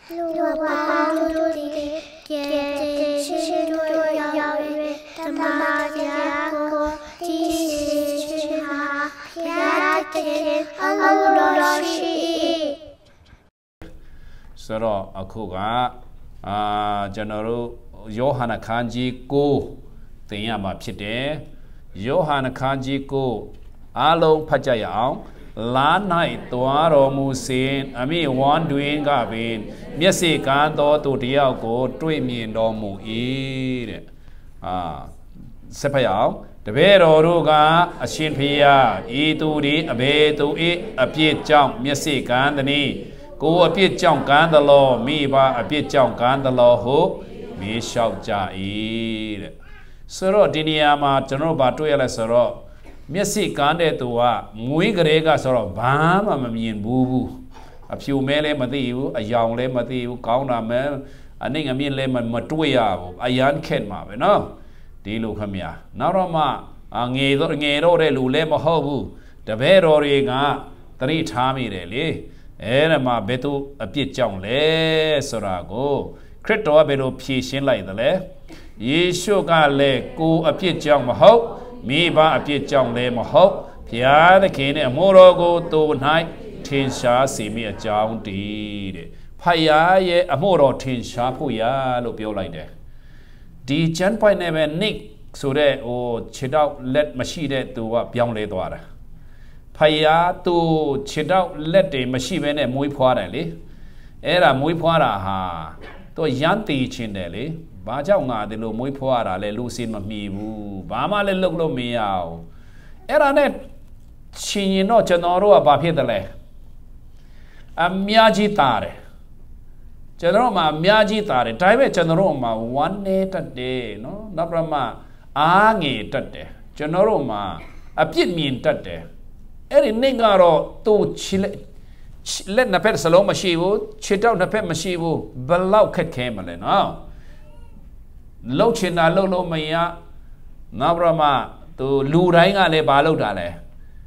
So, Akuga, General Johanna Kanji Go, the Yama Pite, Johanna Kanji Go, Alo Pajayao, Lan Night, Tuaro Musin, Ami one doing Gavin, Messi Canto to Diago, 3 million domu eat. Sepayao, the Vero Ruga, a shin pia, e to the abe to it, a piet jump, Messi Candani. Go a bit jump can the law, me by a bit jump can the law ho, me shout ja eat. Soro Diniama, General Batuela Soro, Messi Cande to a Muigrega Soro, Bam, a mean boo boo. A few mele Matthew, a young le Matthew, Kauna mel, a ning a mean lemon Matuya, a young Kenma, no? Dilu Kamia. Naroma, a Nero de Lulema Hobu, the Vedoriga, 3 Tammy really. Erema betu a bit jong le sorago. Crito beto pishin like the le. Ye sugar le go a bit jong maho. Me ba a bit jong le maho. Pia the king a morogo to night. Tinsha see me a jong deed. Paya ye a moro tinsha puya lupio like that. The jan pine never nick so that or chidao let machine to a young le daughter. Paya to chidao let the machine and muy poorly. Era muy poora ha. To yanti chindeli. Bajaunga de lo muy poora le lucin mamibu. Bama le look meow. Era net chino genoro about hitele. A miaji tare. Generoma miaji tare. Time generoma 1 day, no? Nabrama angi tate. Generoma a pit mean tate. Eri ningaro to chile let na pet saloma shivu, chit out na pet mashivu, below cat camel now. Lochina lolo maya, Nabrama to Luranga le balo dale.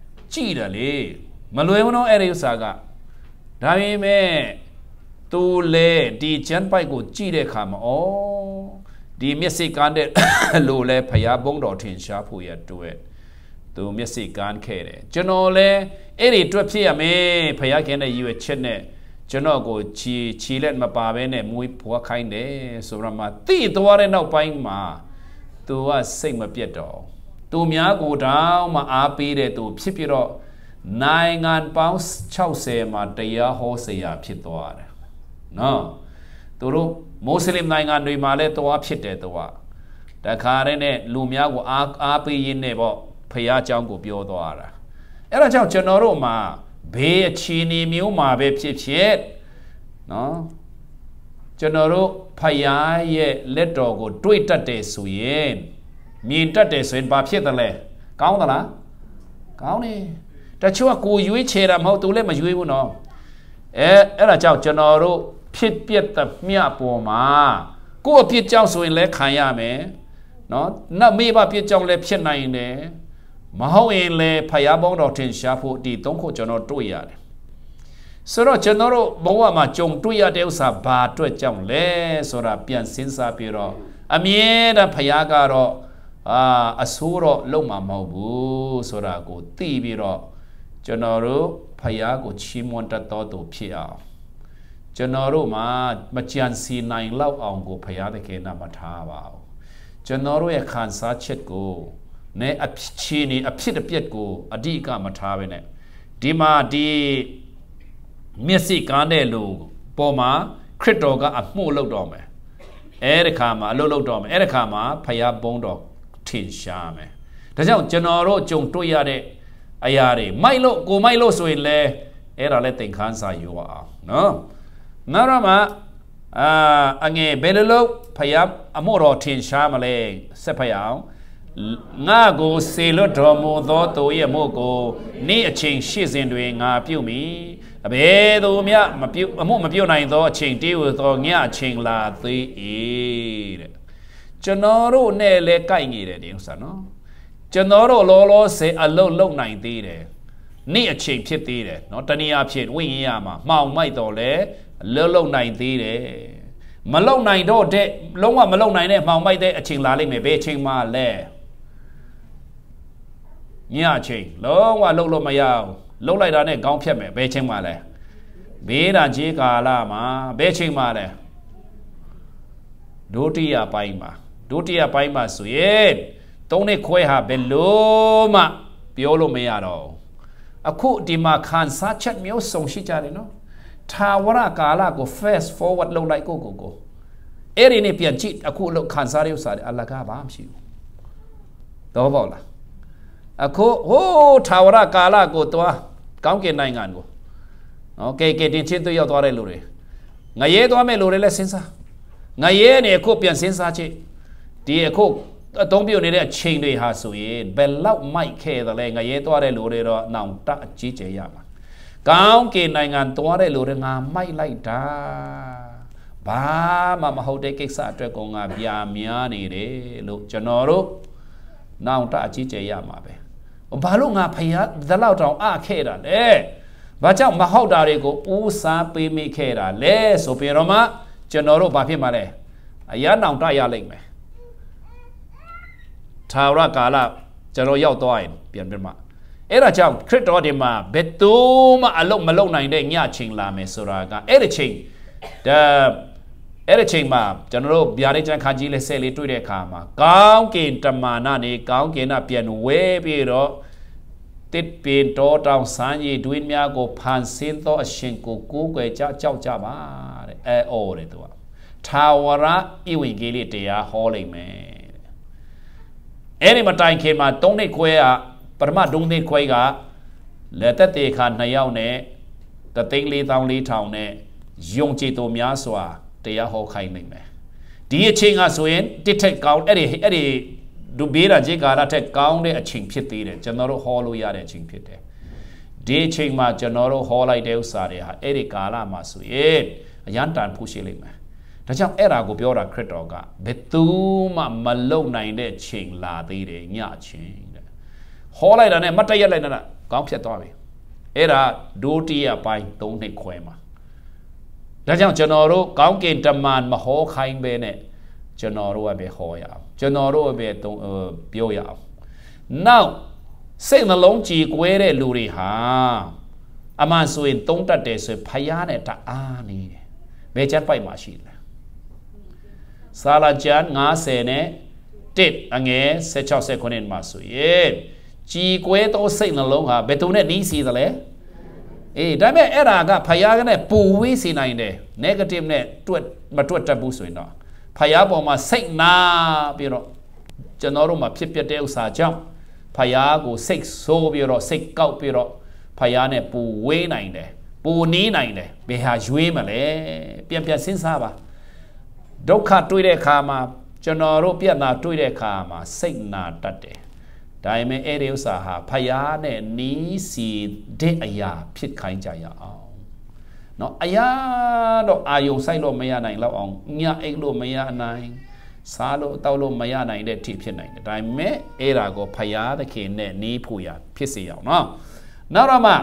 Chidale, Malueno eri saga. Dami me to le di chen pai go chide come oh, di messy candid lule paya bondo tin shapu yet do it. To Messi can carry. Generally, any trip here may Payakan you a chene. Genogo chi let my pavene, muy poor kind eh. So Rama, tea to warren out buying ma. To us sing my pieto. To me, go down my apide to Pipiro. 9 pounds chow say my dear horse ya pitoar. No. To Muslim 9 male to up shit at the wa. The carene Lumia go api in nebo. Paya Jango Biodora. Era Generoma, be a chini muma be pit. No? General Paya ye let go do it at day suyen. Mean that day so in Bapietale. Countala? County. That you are cool, you each here, how to let my you know. Era General pit the mia poma. Go a pit jow so in le Kayame. No? Not me about pit jow le pit 9 there. Maho in le payabong or tin shapo di tonko jono tuyad. Soro general boa ma jong tuya deusa ba to jong le sora pian sinsa piro. Amieda payagaro asuro loma maubu sora go tibiro. General payago chimonta toto pia. General machian si 9 lau ongo payade ke namatava. General e kansa chet go. Ne a chini a pit a piet go a diga matavene. Dima di Messi Candelo, Poma, Critoga a molo dome. Ericama, lolo dome, Ericama, Paya bondo, tin shame. The general jung to yade, ayare, Milo, go Milo so in le, era letting cancer you are. No? Narama, ange bello, Payab, amoro tin shamale, sepayao. Nago sailor domo thoto ye mogo, ni a ching she's in doing a pew me. A bedo mia, a moment pew nine though, ching deal with or nya ching la 3 Genoro ne le kaingi de sano. Genoro lolo say a low 90 de. Ni a ching 50 de, not any up shit wing yama, Mount my dole, lâu này tí đấy mà lâu này đâu thế lâu mà lâu này này màu may thế trình lá lên mày về trình mà lẹ nhà trình lâu mà lâu mà giàu lâu lại đó này công phép mày về trình mà lẹ về đàn chỉ cả là mà về trình mà lẹ đôi tia bay mà suy tông này khơi hà bên lúa mà biểu lúa mày à đâu à khu đi mà khán sát chất miếu sông xí cha đấy nó thao ra cả là của fast forward lâu lại cô eri này biển chít à khu lâu khán sát điều sao Allah cả bám chịu đó vào là à khu thao ra cả là của tôi công cái này ngàn của ok cái tiền trên tôi yêu tôi đây luôn đấy ngày ấy tôi mới luôn đấy là xin sa ngày ấy này khu biển xin sa chứ thì khu tông biểu này là trình đời hạ suy bên lâu mai khe đó là ngày ấy tôi đây luôn đấy đó nào ta chỉ chế ya mà công cái này ngàn tôi đây luôn đấy ngàn mai lại ta ba mà hậu đây cái sao cho con ngà bia mía này đấy lúc cho nó lúc nào ta chỉ chế ya mà bé ba lúc ngà phải á đã lâu trong khe đó đấy và chẳng mà hậu đó đấy có u sa pi mi khe đó đấy số pi mà cho nó lúc ba phía mà đấy ya nào ta ya lên mày thao ra cả là cho nó yêu tôi biển biển mà ấy là chẳng khích đó thì mà biết tu mà lâu này để nhà trình làm mấy số ra cả ấy là trình mà cho nó bây giờ chẳng khăn gì là sẽ lấy tuổi để khám mà cao kiến trầm mà na này cao kiến là biển quê bây đó tết biển đó trong sáng gì đuôi mía của phan xin đó xin của cú cái cháu mà ô đấy tôi thao ra yêu cái gì thì họ lấy mày ấy mà trai khi mà tông này quay à, phần mà đông này quay cả, lẽ tất cả khán này nhau nè, tất tiếng lý thao nè, dùng chỉ tổ mía xóa, thì họ khai mình mẹ. Đi chinh à xuyên, đi take count, ấy đủ biết là chỉ cả là take count để chinh phiệt đi đấy, cho nó họ lui ra để chinh phiệt đấy. Đi chinh mà cho nó họ lại đều xa đấy, ấy cả là mà xuyên, yan tan phụ sĩ lên mẹ. Đó chẳng era của biểu ra khởi đó cả, biết tu mà lâu này để chỉnh là tí để nhả chỉnh, họ lại đó này mất tay lại đó nè, có sẽ to vậy, era đôi tia bay tông này khỏe mà, đó chẳng cho nó rồi, có kiện trầm màn mà họ khai bên này, cho nó rồi về họ ya, cho nó rồi về tông biểu ya, now xem nó lông chỉ quê để lùi ha, mà xuyên tông ta để xuyên phải này ta này, về chân phải mà xịt Sala chan ngã xe nè tết anh nghe sẽ cho xe con nên mà suy chỉ quê tôi xây nó lâu hả bé tôi nè ní xí rồi đấy đại mẹ era cả phải cái này bù vi xí này nè negative nè tuột ra bù suy nó phải bỏ mà xây na bây giờ cho nó mà biết đeo sa trong phải của xây số bây giờ xây cao bây giờ phải nè bù vi này nè bù ní này nè bé hà duy mà lẽ biến xin sao ba đốc khát tuổi để khám mà cho nó rốt biết là tuổi để khám mà sinh na tật đấy, đại mấy ấy điều sao ha, phải này ní si để ai biết khai trái à, nó ai đó ai dùng sai lô mấy này là ông nhà ấy lô mấy này, xa lô tao lô mấy này để tiếp hiện này, đại mấy ấy là có phải để khi này ní phụ ya biết gì nó, nào đó mà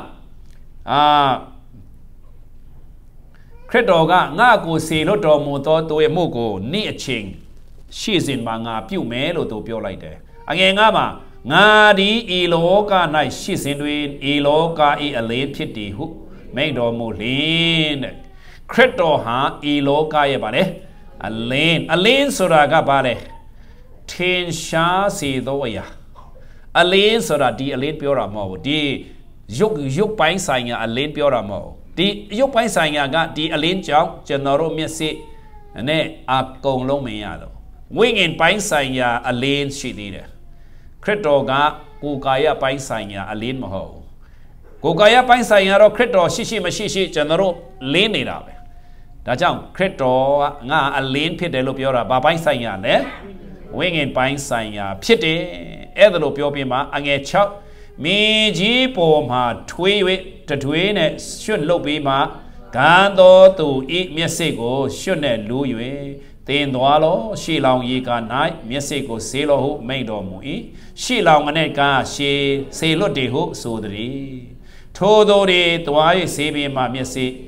khởi đầu cả ngã của xe lô đồ mô tô tôi mua của nị trình xí xin mà ngã biểu mẹ lô tô biểu lại đấy anh nghe mà ngã đi ý lô cả này xí xin đuôi ý lô cả ý lấy thiết đi hú mấy đồ mô lên khởi đầu ha ý lô cả vậy bà đấy lên số ra cả bà đấy thiên xa xí đồ vậy lên số ra đi lên biểu ra mô đi dục bánh xài nhà lên biểu ra mô đi dục bánh xài nhà cả đi lên trong cho nó rồi miết xị nè công lông mấy nhà đó nguyên nhân bánh xài nhà lên xị đi đấy khởi đầu cả cụ cái bánh xài nhà lên mà hậu cụ cái bánh xài nhà đó khởi đầu xị mà xị cho nó rồi lên này đó đã chẳng khởi đầu ngã lên phía đây lúc biểu ra ba bánh xài nhà đấy nguyên nhân bánh xài nhà phía đấy ở đó lúc biểu bên mà anh nghe chắc mi chỉ bộ mà thuê này xuyên lâu bị mà càng đó tụ ít miết sĩ của xuyên này lưu ý tiền đó lo xí lòng gì cả nãy miết sĩ của xí lo hú mấy đồ mũi xí lòng này cả xí lo đi hú số đi thô đồ đi tuổi xí bị mà miết sĩ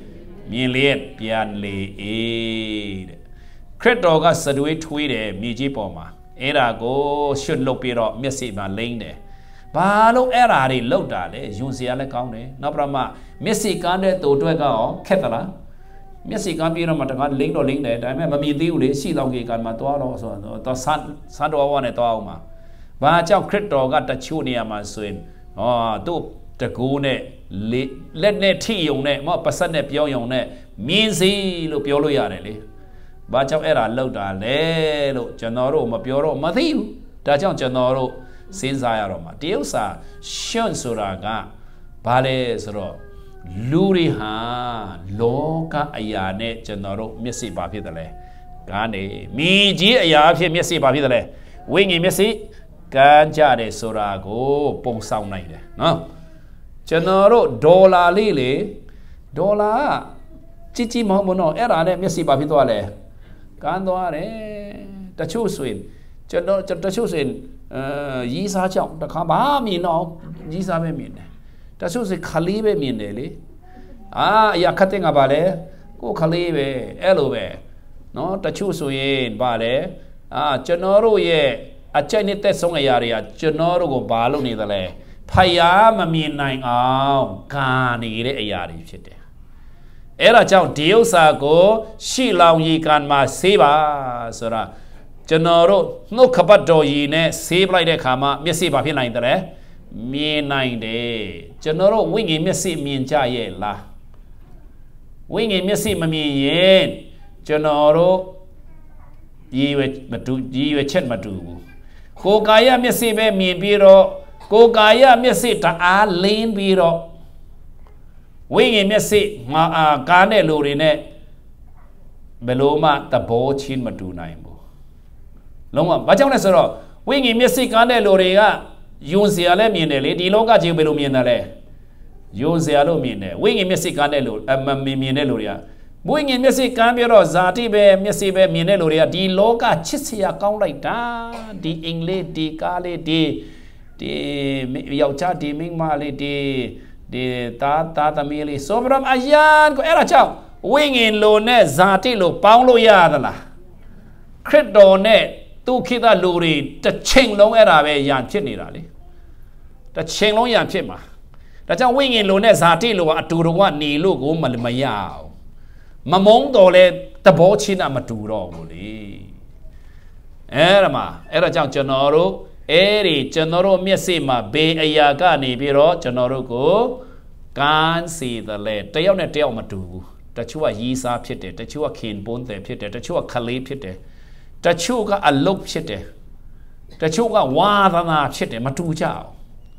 မြင်လျက်ပြန်လေတဲ့ခရစ်တော်ကစတွေးထွေးတယ်မြေကြီးပေါ်မှာအဲ့ဒါကိုရွှတ်လုပ်ပြီးတော့မျက်စိမှာလိမ့်တယ်ဘာလို့အဲ့ဓာတွေလောက်တာလဲယွန်စရာလည်းကောင်းတယ်နောက်ပြမမျက်စိကန်းတဲ့သူအတွက်ကရောခက်သလားမျက်စိကန်းပြီးတော့မှတခါလိမ့်တော့လိမ့်တယ်ဒါပေမဲ့မမြင်သေးဘူးလေရှိတော့ကေကံမှာတွားတော့ဆိုတော့ဆန်းတော်ဝါနဲ့တွားအောင်မှာဘာကြောင့်ခရစ်တော်ကတချို့နေရာမှာဆိုရင်သူ့တကူနဲ့လက်နဲ့ထိယုံနဲ့ပစက်နဲ့ပြောယုံနဲ့မြင်စီလို့ပြောလို့ရတယ်လေဘာကြောင့်အဲ့ဒါလောက်တာလဲလို့ကျွန်တော်တို့မပြောတော့မသိဘူးဒါကြောင့်ကျွန်တော်တို့စဉ်းစားရတော့မှာတရုတ်စာရှွန့်ဆိုတာကဘာလဲဆိုတော့လူတွေဟာလောကအရာနဲ့ကျွန်တော်တို့မျက်စိဘာဖြစ်တယ်လဲကားနေမိကြီးအရာဖြစ်မျက်စိဘာဖြစ်တယ်လဲဝိညာဉ်မျက်စိကန်းကြတယ်ဆိုတာကိုပုံဆောင်နိုင်တယ်နော်ကျွန်တော်တို့ဒေါ်လာလေးလေဒေါ်လာကြီးကြီးမဟုတ်ဘူးနော်အဲ့ဒါနဲ့မျက်စိဘာဖြစ်သွားလဲကန်းသွားတယ်တချို့ဆိုရင်ကျွန်တော်တချို့ဆိုရင်ရီးစားကြောင့်တခါဘာမြင်တော့ရီးစားပဲမြင်တယ်တချို့ဆိုခလေးပဲမြင်တယ်လေအရာခတ်တဲ့ငါပါလေကိုခလေးပဲအဲ့လိုပဲနော်တချို့ဆိုရင်ပါလေကျွန်တော်တို့ရဲ့အကြိုက်နဲ့တက်ဆုံးအရာတွေကကျွန်တော်တို့ကိုဘာလုပ်နေသလဲဖယားမမြင်နိုင်အောင်ကာနေတဲ့အရာတွေဖြစ်တယ်အဲ့ဒါကြောင့်ဒီဥစ္စာကိုရှီလောင်ရီကန်မှာဆေးပါဆိုတာကျွန်တော်တို့နှုတ်ခပတ်တော်ရည်နဲ့ဆေးပလိုက်တဲ့ခါမှာမျက်စိဘာဖြစ်နိုင်တယ်မြင်နိုင်တယ်ကျွန်တော်တို့ဝိညာဉ်မျက်စိမြင်ကြရဲ့လားဝိညာဉ်မျက်စိမမြင်ရင်ကျွန်တော်တို့ရည်ရွယ်ချက်မတူဘူးကိုယ်ကာယမျက်စိပဲမြင်ပြီးတော့ကိုယ်ကာယမျက်စိတအားလင်းပြီးတော့ဝိညာဉ်မျက်စိကားတဲ့လူတွေနဲ့ဘယ်လိုမှသဘောချင်းမတူနိုင်ဘူးလုံးဝဘာကြောင့်လဲဆိုတော့ဝိညာဉ်မျက်စိကားတဲ့လူတွေကယွန်စရာလည်းမြင်တယ်လေဒီလောကကြီးဘယ်လိုမြင်တယ်လဲယွန်စရာလို့မြင်တယ်ဝိညာဉ်မျက်စိကားတဲ့လူမြင်တဲ့လူတွေကဝိညာဉ်မျက်စိကမ်းပြီးတော့ဇာတိပဲမျက်စိပဲမြင်တဲ့လူတွေကဒီလောကချစ်စရာကောင်းလိုက်တာဒီအင်္ဂလိပ်ဒီကားလေးဒီယောက်ျားဒီမိန်းမလေးဒီသားသမီးလေးဆိုပြီးတော့အရန်ကိုအဲ့ဒါကြောင့်ဝိညာဉ်လိုနဲ့ဇာတိလိုပေါင်းလို့ရသလားခရစ်တော်နဲ့သူခိတလူတွေတစ်ချိန်လုံးအဲ့ဒါပဲရန်ဖြစ်နေတာလေတစ်ချိန်လုံးရန်ဖြစ်မှာဒါကြောင့်ဝိညာဉ်လိုနဲ့ဇာတိလိုကအတူတူကနေလို့ကိုမရအောင်မမုန်းတော်လဲသဘောချင်းမတူတော့ဘူးလေအဲ့ဒါကြောင့်ကျွန်တော်တို့ကျွန်တော်တို့မျက်စိမှာဘေးအရာကနေပြီးတော့ကျွန်တော်တို့ကိုကန်းစီတယ်လေတယောက်နဲ့တယောက်မတူဘူးတချို့ကရီးစားဖြစ်တယ်တချို့ကခင်ပွန်းတယ်ဖြစ်တယ်တချို့ကခလေးဖြစ်တယ်တချို့ကအလုတ်ဖြစ်တယ်တချို့ကဝါသနာဖြစ်တယ်မတူကြအောင်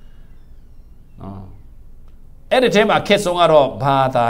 အဲ့ဒီထဲမှာခက်ဆုံးကတော့ဘာသာ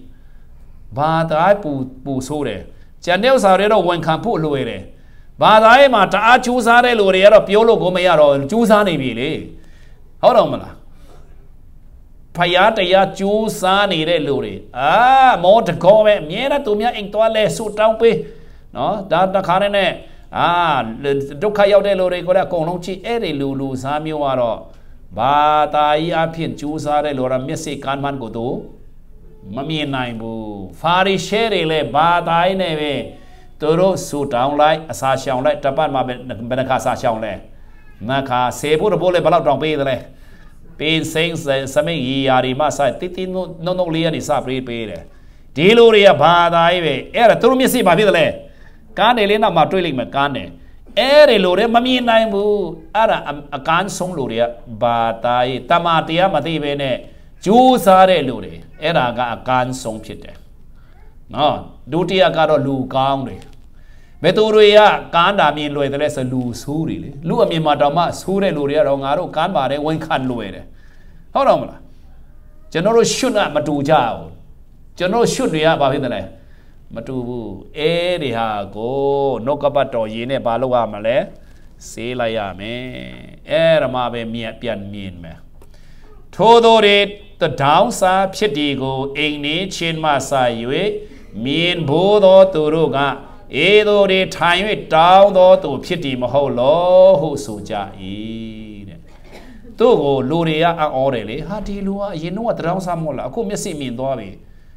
ပူဆိုးတယ်ကျန်တဲ့ဥစ္စာတွေတော့ဝန်ခံဖို့လိုရတယ်ဘာသာရေးမှာတအားကျူးစားတဲ့လူတွေကတော့ပြောလို့ကိုမရတော့ကျူးစားနေပြီလေဟုတ်တော့မလားဖယားတရားကျူးစားနေတဲ့လူတွေမောတကောပဲအမြဲတမ်းသူများအိမ်သွားလဲဆူတောင်းပေးနော်ဒါတခါနဲ့ဒုက္ခရောက်တဲ့လူတွေကိုလည်းအကုန်လုံးကြည့်အဲ့ဒီလူစားမျိုးကတော့ဘာသာရေးအဖြစ်ကျူးစားတဲ့လူကမျက်စိကန်းမှန်ကိုသူမမြင်နိုင်ဘူးဖာရီရှဲတွေလည်းဘာသာရေးနဲ့ပဲသူတို့ဆူတောင်းလိုက်အစာရှောင်လိုက်တပတ်မှာဘယ်နှခါစာရှောင်လဲနှခါဆေဖို့တော့လည်းဘယ်လောက်တောင်ပေးတယ်လဲပေးစိမ့်စမိတ်ရီယာဒီမှာစိုက်တိနုံလေးကနေစပေးတယ်ဒီလိုတွေကဘာသာရေးပဲအဲ့ဒါသူတို့မျက်စိမှာဖြစ်တယ်လဲကားနေလေးနောက်မှာတွေးလိုက်မယ်ကားနေအဲ့ဒီလိုတွေမမြင်နိုင်ဘူးအဲ့ဒါအကန်းဆုံးလူတွေကဘာသာရေးတမန်တရားမသိဘဲနဲ့ကျူးစားတဲ့လူတွေအဲ့ဒါကအကန်းဆုံးဖြစ်တယ်နော်ဒုတိယကတော့လူကောင်းတွေဘယ်သူတွေကကန်းတာမြင်လွယ်တယ်လဲဆိုလူဆိုးတွေလေလူအမြင်မှာတောင်မှဆိုးတဲ့လူတွေကတော့ငါတို့ကန်းပါတယ်ဝန်ခံလွယ်တယ်ဟုတ်တော့မလားကျွန်တော်တို့ရှွတ်မတူကြဘူးကျွန်တော်ရှွတ်တွေကဘာဖြစ်တယ်လဲမတူဘူးအဲ့ဒီဟာကိုနှုတ်ကပတ်တော်ရင်းနဲ့ဘာလုပ်ရမလဲဆေးလိုက်ရမယ်အဲ့ဒါမှပဲပြန်မြင်မယ်ထို့သောတွေတောင်းစားဖြစ်ဒီကိုအိမ်နေချင်းမှစာ၍မြင်ဖို့သောသူတို့ကအေသောတွေထိုင်၍တောင်းသောသူဖြစ်ဒီမဟုတ်လောဟုဆိုကြ၏တဲ့သူ့ကိုလူတွေကအံ့ဩတယ်လေဟာဒီလူကအရင်တော့တောင်းစားမို့လားအခုမျက်စိမြင်သွားပြီ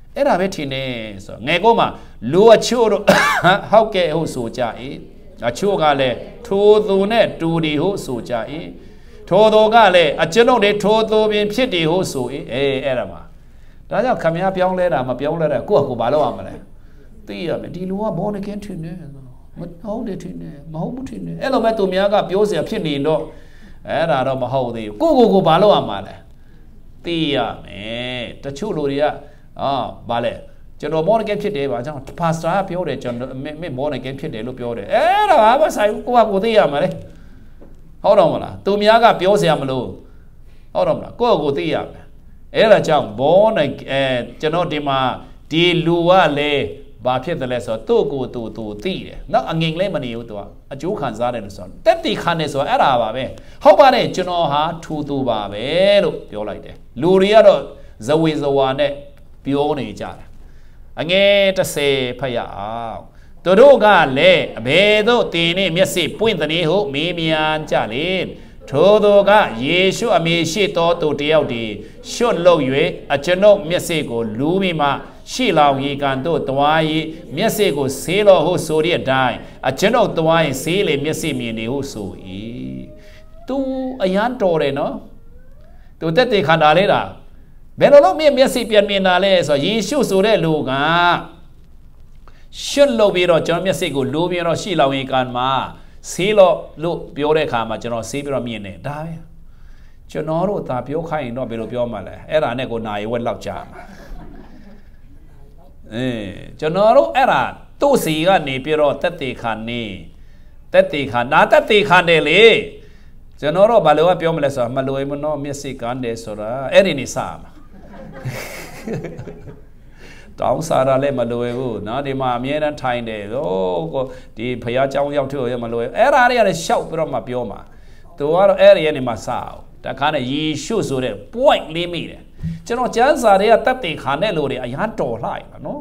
era betine so ngekoma lu achuro hauke ho so ja e achu ga le thodo ne tudi ho so ja e thodo ga le achino de thodo bin phit di ho so e era ma da jaw khamya pyaung le da ma pyaung le da ko ko ba lo ya ma le ti ya me di lu ga born again thine maဟုတ်တယ်ထင်တယ်မဟုတ်ဘူးထင်တယ်အဲ့လိုပဲသူများကပြောเสียဖြစ်နေတော့အဲ့ဒါတော့မဟုတ်သေးဘူးကိုဘာလို့ရမှာလဲသိရမယ်တချို့လူတွေကဘာလဲကျွန်တော်မော်နဂက်ဖြစ်တယ်ပါကြောင့်ပါစတာပြောတယ်ကျွန်တော်မော်နဂက်ဖြစ်တယ်လို့ပြောတယ်အဲ့ဒါဘာမှဆိုင်ဘူးကိုသိရမှာလေဟုတ်တော့မလားသူများကပြောเสียမလို့ဟုတ်တော့မလားကိုသိရမယ်အဲ့ဒါကြောင့်ဘောနကျွန်တော်ဒီမှာဒီလူကလည်းဘာဖြစ်တယ်လဲဆိုတော့သူ့ကိုသူသိတယ်နော်အငိမ်လေးမနေဘူးသူကအကျိုးခံစားတယ်လို့ဆိုတော့တက်တီခံတယ်ဆိုတော့အဲ့ဒါပါပဲဟုတ်ပါတယ်ကျွန်တော်ဟာထူသူပါပဲလို့ပြောလိုက်တယ်လူတွေကတော့ဇဝေဇဝါနဲ့ပြောနေကြတယ်အငယ်30ဖတ်ရအောင်သူတို့ကလည်းအဘယ်သို့တင်နေမျက်စိပွင့်တဲ့ဟုမေးမြန်းကြလေထိုသူကယေရှုအမေရှိတော်သူတယောက်ဒီရွှတ်လုတ်၍အကျွန်ုပ်မျက်စိကိုလူးမိမှရှိလောင်ရေကန်တို့တွား၏မျက်စိကိုဆေးတော်ဟုဆိုတဲ့အတိုင်းအကျွန်ုပ်တွားရင်ဆေးလေမျက်စိမြင်နေဟုဆို၏သူအရန်တော်တယ်နော်သူတက်တဲ့ခန္ဓာလေးတာဘယ်လိုလုပ်မျက်စိပြန်မြင်တာလဲဆိုတော့ယေရှုဆိုတဲ့လူကရွှတ်လုတ်ပြီးတော့ကျွန်တော်မျက်စိကိုလူးပြီးတော့ရှိလောင်ရေကန်မှာဆေးလို့ပြောတဲ့အခါမှာကျွန်တော်ဆေးပြီးတော့မြင်တယ်ဒါပဲကျွန်တော်တို့ဒါပြောခိုင်းရင်တော့ဘယ်လိုပြောမှလဲအဲ့ဒါနဲ့ကိုနာရီဝက်လောက်ကြာမှာကျွန်တော်တို့အဲ့ဒါသူ့စီကနေပြီးတော့တက်တေခါနေတက်တေခါနာတက်တေခါတယ်လေကျွန်တော်တို့ဘာလို့ပြောမလဲဆိုတော့မလွယ်မနော်မျက်စိကန်းတယ်ဆိုတာအဲ့ဒီနေစမှာတောင်းစားရလဲမလွယ်ဘူးနော်ဒီမှာအမြဲတမ်းထိုင်တယ်ဟိုဒီဖျားเจ้าရောက်ထုတ်ရမလွယ်အဲ့ဒါတွေကလည်းရှောက်ပြီးတော့မှပြောမှာသူကတော့အဲ့ဒီကနေမှစအောင်တခါနဲ့ယေရှုဆိုတဲ့ point လေးမိတယ်ကျွန်တော်ကျမ်းစာတွေကတက်တေခါနဲ့လို့တွေအရန်တော်လှပါနော်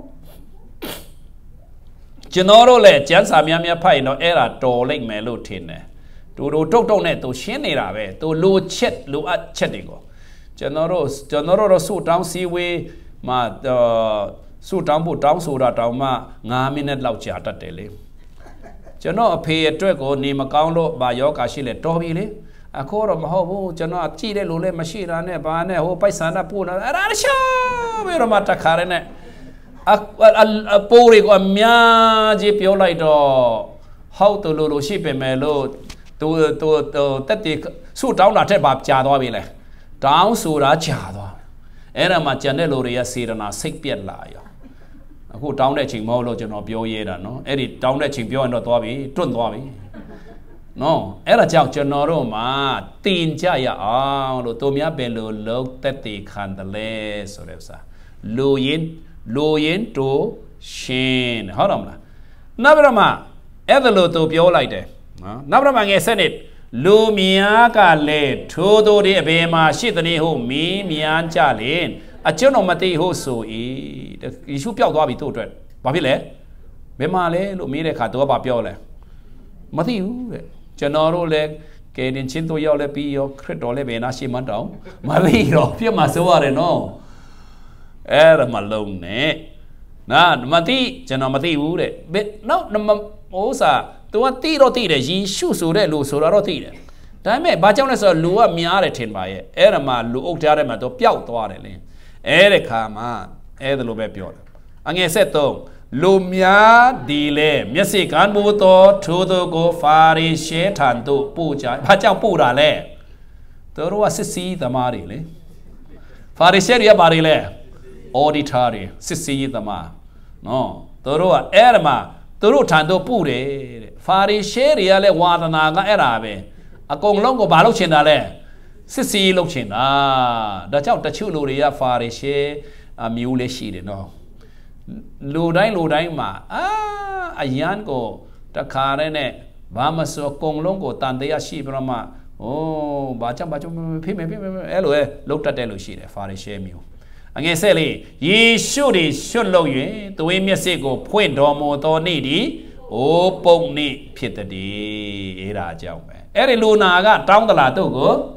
ကျွန်တော်တို့လည်းကျမ်းစာများဖတ်ရင်တော့အဲ့ဒါတော်လိမ့်မယ်လို့ထင်တယ်တူတုတ်နဲ့သူရှင်းနေတာပဲသူလိုအပ်ချက်တွေကိုကျွန်တော်တို့ဆူတောင်းစီဝေးမှာဆူတောင်းဖို့တောင်းဆိုတာတောင်းမှ9မိနစ်လောက်ကြာတတ်တယ်လေကျွန်တော်အဖေအတွက်ကိုနေမကောင်းလို့ဗာယောဂါရှိလေတော်ပြီလေအခုတော့မဟုတ်ဘူးကျွန်တော်ကြည့်တဲ့လူလည်းမရှိတာနဲ့ဘာနဲ့ဟိုပိုက်ဆံနဲ့ပို့လာအဲ့ဒါရှော့ပြီးတော့မှတခါရဲနဲ့ပိုးတွေကိုအများကြီးပြောလိုက်တော့ဟောက်တူလိုရှိပေမဲ့လို့သူတက်တီဆူတောင်းတာထက်ပါကြာသွားပြီလေတောင်းဆိုတာကြာသွားအဲ့ဒါမှကျန်တဲ့လူတွေကစေတနာစိတ်ပြက်လာရောအခုတောင်းတဲ့ချိန်မဟုတ်လို့ကျွန်တော်ပြောရဲတာနော်အဲ့ဒီတောင်းတဲ့ချိန်ပြောရင်တော့သွားပြီတွန့်သွားပြီနော်အဲ့ဒါကြောင့်ကျွန်တော်တို့မှာတင်ကြရအောင်လို့သူများပဲလို့လုံးတက်တီခံတယ်လေဆိုတဲ့ဥစ္စာလူရင်တို့ရှင်ဟုတ်တယ်မလားနောက်ပြီးတော့မှအဲ့ဒါလို့သူပြောလိုက်တယ်နော်နောက်ပြီးတော့မှငယ်ဆက်နေလူများကလည်းထိုးတို့ဒီအဘေမှာရှိတဲ့ဟုမင်းများကြလေအကျွန်တော်မသိဟုတ်ဆို၏ယေရှုပြောက်သွားပြီသူ့အတွက်ဘာဖြစ်လဲဘယ်မှာလဲလို့မေးတဲ့အခါသူကပြောလဲမသိဘူးတဲ့ကျွန်တော်တို့လည်းကယ်တင်ချင်းတို့ရောက်လဲပြီးရောခရစ်တော်လည်းဘယ်နာရှိမှတောင်းမသိတော့ပြတ်မှာဆိုရတယ်နော်အဲ့ဒါမလုံးနဲ့နာမသိကျွန်တော်မသိဘူးတဲ့နောက်ဟိုစားသူကတိတော့တိတယ်ယေရှုဆိုတဲ့လူဆိုတော့တိတယ်ဒါပေမဲ့ဘာကြောင့်လဲဆိုတော့လူကများတယ်ထင်ပါရဲ့အဲ့ဒါမှလူအုပ်ထားတဲ့မှာသူပျောက်သွားတယ်လေအဲ့ဒီခါမှာအဲ့ဒါလိုပဲပြောတယ်အငယ်73လူများဒီလေမျက်စိကန်းဖို့တော်ထိုးသူကိုဖာရီရှဲထန်တို့ပို့ကြဘာကြောင့်ပို့တာလဲသူတို့ကစစ်စီးသမားတွေလေဖာရီရှဲတွေကဘာတွေလဲauditor တွေစစ်စီးသမားနော်သူတို့ကအဲ့ဒါမှသူတို့ထန်တို့ပို့တယ်တဲ့ဖာရီရှဲတွေကလည်းဝါသနာကအဲ့ဒါပဲအကုန်လုံးကိုဘာလုပ်ချင်တာလဲစစ်စီးလုပ်ချင်တာဒါကြောင့်တချို့လူတွေကဖာရီရှဲမျိုးလေးရှိတယ်နော်လူတိုင်းမှာအရန်ကိုတခါရဲနဲ့ဘာမစောအကုန်လုံးကိုတန်တရားရှိပြတော့မှဘာကြောင့်ဖိမယ်အဲ့လိုလုတ်တတ်တဲ့လူရှိတယ်ဖာရီရှဲမျိုးအငယ်ဆက်လေးယေရှုတွေရွတ်လို့ရင်သူဝိမျက်စိကိုဖွင့်တော်မူသောနေ့ဒီအိုးပုံနေ့ဖြစ်တဲ့အဲ့ဒါကြောင့်ပဲအဲ့ဒီလူနာကတောင်းတလာတို့ကို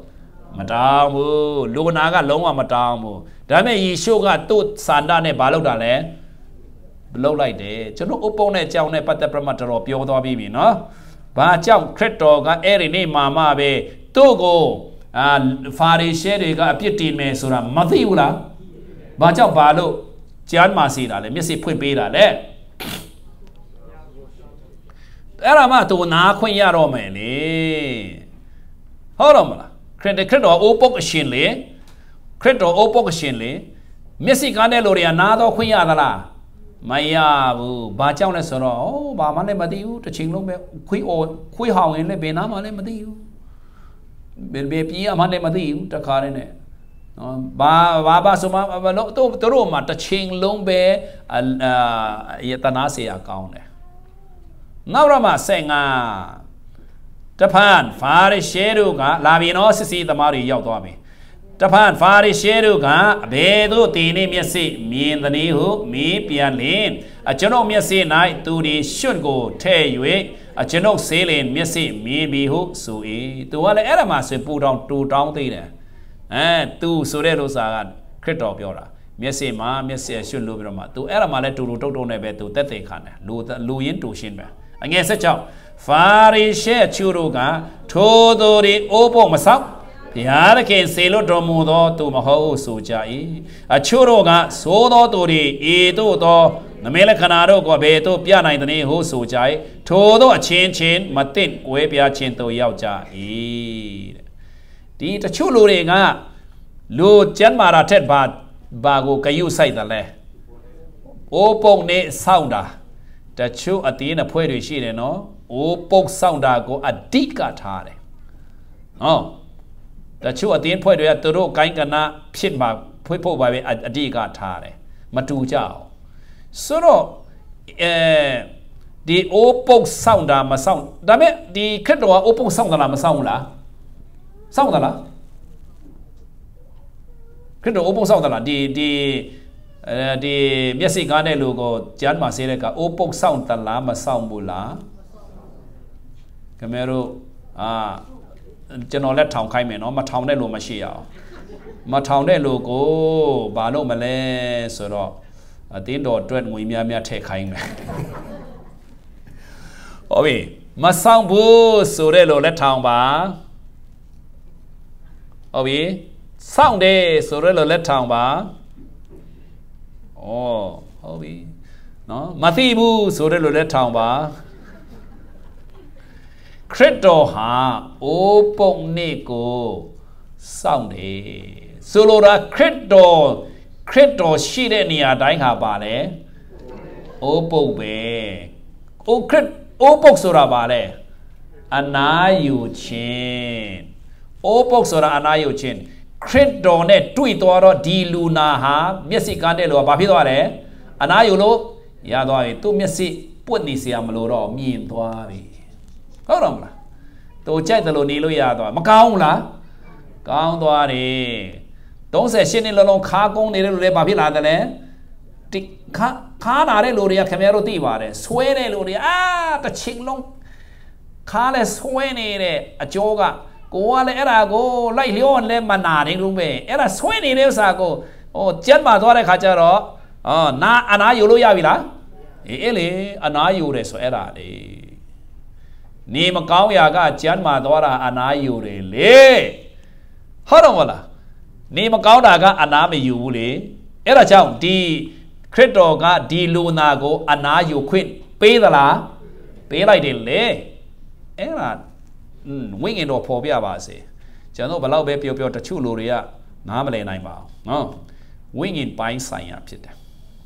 mà đau mu lúc nào cả lông mà đau mu đó mấy Giêsu cả tu sản đa này bao lâu đã lẽ lâu lại để cho nó ốp này trong này bắt đầu bắt đầu biểu đó bị nó và trong Kitô cả này mà về tu cô Pharisee thì cả biết tin mấy số là mất tiêu là và trong bao lâu chán mà xí là lấy mấy xí phơi bì là đấyအဲ့ဒါမှသူနာခွင့်ရတော့မယ်လေဟုတ်တော့မလားခရစ်တော်အိုးပုတ်အရှင်လေခရစ်တော်အိုးပုတ်အရှင်လေမျက်စိကားတဲ့လူတွေကနာတော့ခွင့်ရသလားမရဘူးဘာကြောင့်လဲဆိုတော့ဘာမှလည်းမသိဘူးတစ်ချိန်လုံးပဲခွေးဟောင်းရင်လည်းဘယ်နာမှလည်းမသိဘူးဘယ်ပြေးမှလည်းမသိဘူးတခါတည်းနဲ့ဘာဆိုမှတို့မှတစ်ချိန်လုံးပဲယတနာเสียကောင်းတယ်နောက်တော့မှ15တဖန်ဖာရိရှဲတို့ကလာပြီနော်စစ်စီသမားတွေရောက်သွားပြီတဖန်ဖာရိရှဲတို့ကအဘယ်သို့တည်နေမျက်စိမြင်သည်ဟုမေးပြန်လင်ကျွန်ုပ်မျက်စိ၌သူဒီရွှွန့်ကိုထဲ့၍ကျွန်ုပ်ဆေးလင်မျက်စိမြင်ပြီဟုဆို၏သူကလည်းအဲ့ဒါမှဆိုပူတောင်းတူတောင်းသေးတယ်သူဆိုတဲ့လို့စာကခရစ်တော်ပြောတာမျက်စိမှာမျက်စိရွှွန့်လို့ပြီးတော့မှသူအဲ့ဒါမှလည်းတူတုတ်နဲ့ပဲသူတက်သေးခံတယ်လူရင်းတူရှင်းပဲအငယ်ဆက်ကြောင့်ဖာရိရှဲချူတို့ကထိုသူတွေအိုးဖို့မဆောက်ဘုရားသခင်စေလွတ်တော်မူသောသူမဟုတ်ဆိုကြ၏အချို့တို့ကသိုးသောသူတွေဤသို့သောနမေလခဏတို့ကိုဘယ်သို့ပြနိုင်သနည်းဟုဆိုကြ၏ထိုသောအချင်းချင်းမသိကွဲပြားခြင်းသို့ရောက်ကြ၏ဒီတချို့လူတွေကလူကျမ်းမာတာထက်ဘာကိုဂယုစိုက်တယ်လဲအိုးပုံနဲ့ဆောင်းတာတချို့အတင်းအဖွဲတွေရှိတယ်နော်အိုးပုတ်ဆောင်တာကိုအဓိကထားတယ်နော်တချို့အတင်းဖွဲတွေကသူတို့ကိုင်းကနာဖြစ်မှာဖွေးဖို့ပါပဲအဓိကထားတယ်မတူကြအောင်ဆိုတော့ဒီအိုးပုတ်ဆောင်တာမဆောင်ဒါပေမဲ့ဒီခရစ်တော်ကအိုးပုတ်ဆောင်တာမဆောင်ဘူးလားဆောင်တာလားခရစ်တော်အိုးပုတ်ဆောင်တာလားဒီမျက်စိကားတဲ့လူကိုကျမ်းမှာဆေးတဲ့ကအိုးပုတ်ဆောင်တလားမဆောင်ဘူးလားခင်ဗျားတို့ကျွန်တော်လက်ထောင်ခိုင်းမယ်နော်မထောင်တဲ့လူမရှိရအောင်မထောင်တဲ့လူကိုဘာလို့မလဲဆိုတော့အတင်းတော်အတွက်ငွေများထည့်ခိုင်းမယ်ဟုတ်ပြီမဆောင်ဘူးဆိုတဲ့လူလက်ထောင်ပါဟုတ်ပြီဆောင်တယ်ဆိုတဲ့လူလက်ထောင်ပါဟုတ်ပြီနော်မသိဘူးဆိုတဲ့လူလက်ထောင်ပါခရစ်တော်ဟာအိုးပုံနေကိုစောင့်တယ်ဆိုလိုတာခရစ်တော်ရှိတဲ့နေရာတိုင်းဟာပါလေအိုးပုံပဲအိုးပုံဆိုတာပါလေအနာယူခြင်းအိုးပုံဆိုတာအနာယူခြင်းခရစ်တော်နဲ့တွေ့သွားတော့ဒီလူနာဟာမျက်စိကန်းတဲ့လူကဘာဖြစ်သွားလဲအနာယူလို့ရသွားပြီသူ့မျက်စိပွတ်နေစရာမလိုတော့မြင်သွားပြီဟုတ်တော့မလားသူကြိုက်တယ်လို့နေလို့ရသွားမကောင်းဘူးလားကောင်းသွားတယ်38နှစ်လုံးခါကုန်းနေတဲ့လူတွေဘာဖြစ်လာတယ်လဲခါနာတဲ့လူတွေကခင်ဗျားတို့သိပါတယ်ဆွဲတဲ့လူတွေတစ်ချိန်လုံးခါလဲဆွဲနေတဲ့အကျော်ကကိုကလည်းအဲ့ဒါကိုလိုက်လျောလဲမနာနေလို့ပဲအဲ့ဒါဆွဲနေတဲ့ဥစ္စာကိုကျက်မှာသွားတဲ့ခါကျတော့အနာယူလို့ရပြီလားအေးလေအနာယူတယ်ဆိုအဲ့ဒါလေနေမကောင်းရာကကျမ်းမှာသွားတာအနာယူတယ်လေဟုတ်တော့မလားနေမကောင်းတာကအနာမယူဘူးလေအဲ့ဒါကြောင့်ဒီခရစ်တော်ကဒီလူနာကိုအနာယူခွင့်ပေးသလားပေးလိုက်တယ်လေအဲ့ဒါဝိညာဉ်တော်ပေါ်ပြပါစေကျွန်တော်ဘလောက်ပဲပြောတချို့လူတွေကနားမလည်နိုင်ပါဘူးနော်ဝိညာဉ်ပိုင်းဆိုင်ရာဖြစ်တယ်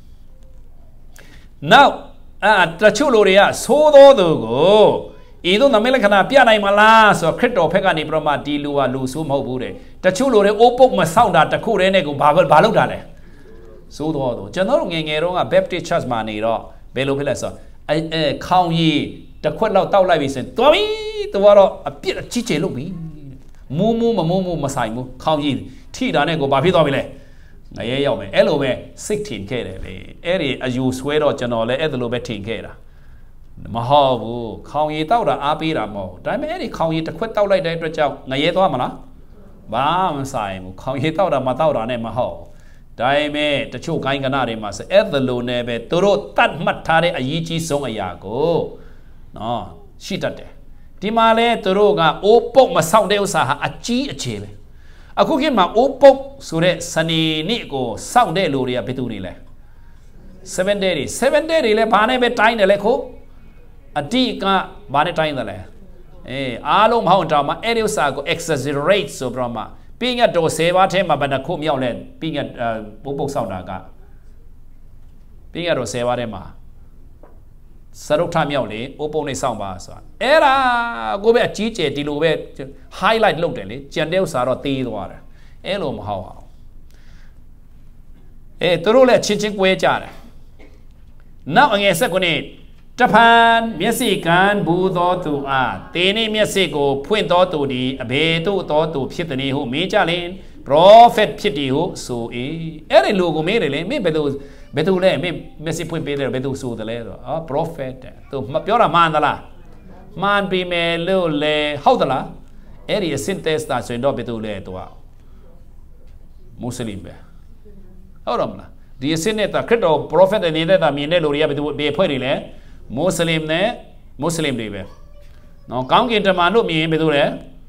နောက်တချို့လူတွေကသိုးသောသူကိုဤသို့နမိတ်လက္ခဏာပြနိုင်မလားဆိုတော့ခရစ်တော်ဘက်ကနေပြမဒီလူကလူဆိုးမဟုတ်ဘူးတဲ့တချို့လူတွေအိုးပုတ်မဆောက်တာတခုတည်းနဲ့ကိုဘာလုပ်တာလဲသိုးသောသူကျွန်တော်ငယ်တုန်းက Baptist Church မှာနေတော့ဘယ်လိုဖြစ်လဲဆိုတော့ခေါင်းရည်တစ်ခွက်လောက်တောက်လိုက်ပြီဆိုရင်တော်ပြီသူကတော့အပြစ်ကြီးကျယ်လုပ်ပြီမူးမဆိုင်ဘူးခေါင်းရည်ထိတာနဲ့ကိုဘာဖြစ်သွားပြီလဲငရဲရောက်မယ်အဲ့လိုပဲစိတ်ထင်ခဲ့တယ်လေအဲ့ဒီအယူဆွဲတော့ကျွန်တော်လည်းအဲ့လိုပဲထင်ခဲ့တာမဟုတ်ဘူးခေါင်းရည်တောက်တာအားပေးတာမဟုတ်ဒါပေမဲ့အဲ့ဒီခေါင်းရည်တစ်ခွက်တောက်လိုက်တဲ့အတွက်ကြောင့်ငရဲသွားမလားဘာမှဆိုင်ဘူးခေါင်းရည်တောက်တာမတောက်တာနဲ့မဟုတ်ဒါပေမဲ့တချို့ကိုင်းကနာတွေမှာဆိုအဲ့ဒါလိုနဲ့ပဲသူတို့တတ်မှတ်ထားတဲ့အရေးကြီးဆုံးအရာကိုနော်ရှိတတ်တယ်ဒီမှာလဲသူတို့ကအိုးပုတ်မဆောက်တဲ့ဥစ္စာဟာအကြီးအခြေပဲအခုခေတ်မှာအိုးပုတ်ဆိုတဲ့စနေနေ့ကိုစောင့်တဲ့လူတွေကဘယ်သူတွေလဲ7 day 7 day တွေလဲဘာနဲ့ပဲတိုင်းတယ်လဲခုအတိကဘာနဲ့တိုင်းတယ်လဲအားလုံးမဟုတ်တော့မှအဲ့ဒီဥစ္စာကို exaggerate ဆိုပြီးတော့မှပြီးငတ်တော့10ပါးထဲမှာဘယ်နှခုမြောက်လဲပြီးငတ်ပုတ်စောင့်တာကပြီးငတ်တော့10ပါးထဲမှာစရုပ်ထမြောက်လေအိုးပုံနဲ့စောင့်ပါဆိုတာအဲ့ဒါကိုပဲအကြီးကျယ်ဒီလိုပဲ highlight လုပ်တယ်လေကြံတဲ့ဥစ္စာတော့တေးသွားတယ်အဲ့လိုမဟုတ်အောင်သူတို့လည်းချင်းချင်းကွဲကြတယ်နောက်အငယ်ဆက်ခုနှစ်တဖန်မျက်စိကန်းဘူးသောသူအားတေနေမျက်စိကိုဖွင့်သောသူသည်အဘေတို့သောသူဖြစ်သည်ဟုမေးကြလင် prophet ဖြစ်သည်ဟုဆို၏အဲ့ဒီလူကိုမေးတယ်လေမင်းဘယ်သူလဲမင်းမျက်စိဖွင့်ပေးတယ်ဘယ်သူဆိုတယ်လဲဆိုတော့ prophet သူပြောတာမှန်သလားမှန်ပြီမယ်လို့လေဟုတ်သလားအဲ့ဒီအစင်တက်တာဆိုရင်တော့ဘယ်သူလဲသူကမွတ်စလင်ပဲဟုတ်တော့မလားဒီအစင်နဲ့တာခရစ်တော် prophet နေတဲ့တာမြင်တဲ့လူတွေကဘယ်သူဘယ်ဖွဲ့တွေလဲမွတ်စလင်နဲ့မွတ်စလင်တွေပဲနော်ကောင်းကင်တမန်တို့မြင်ဘယ်သူလဲ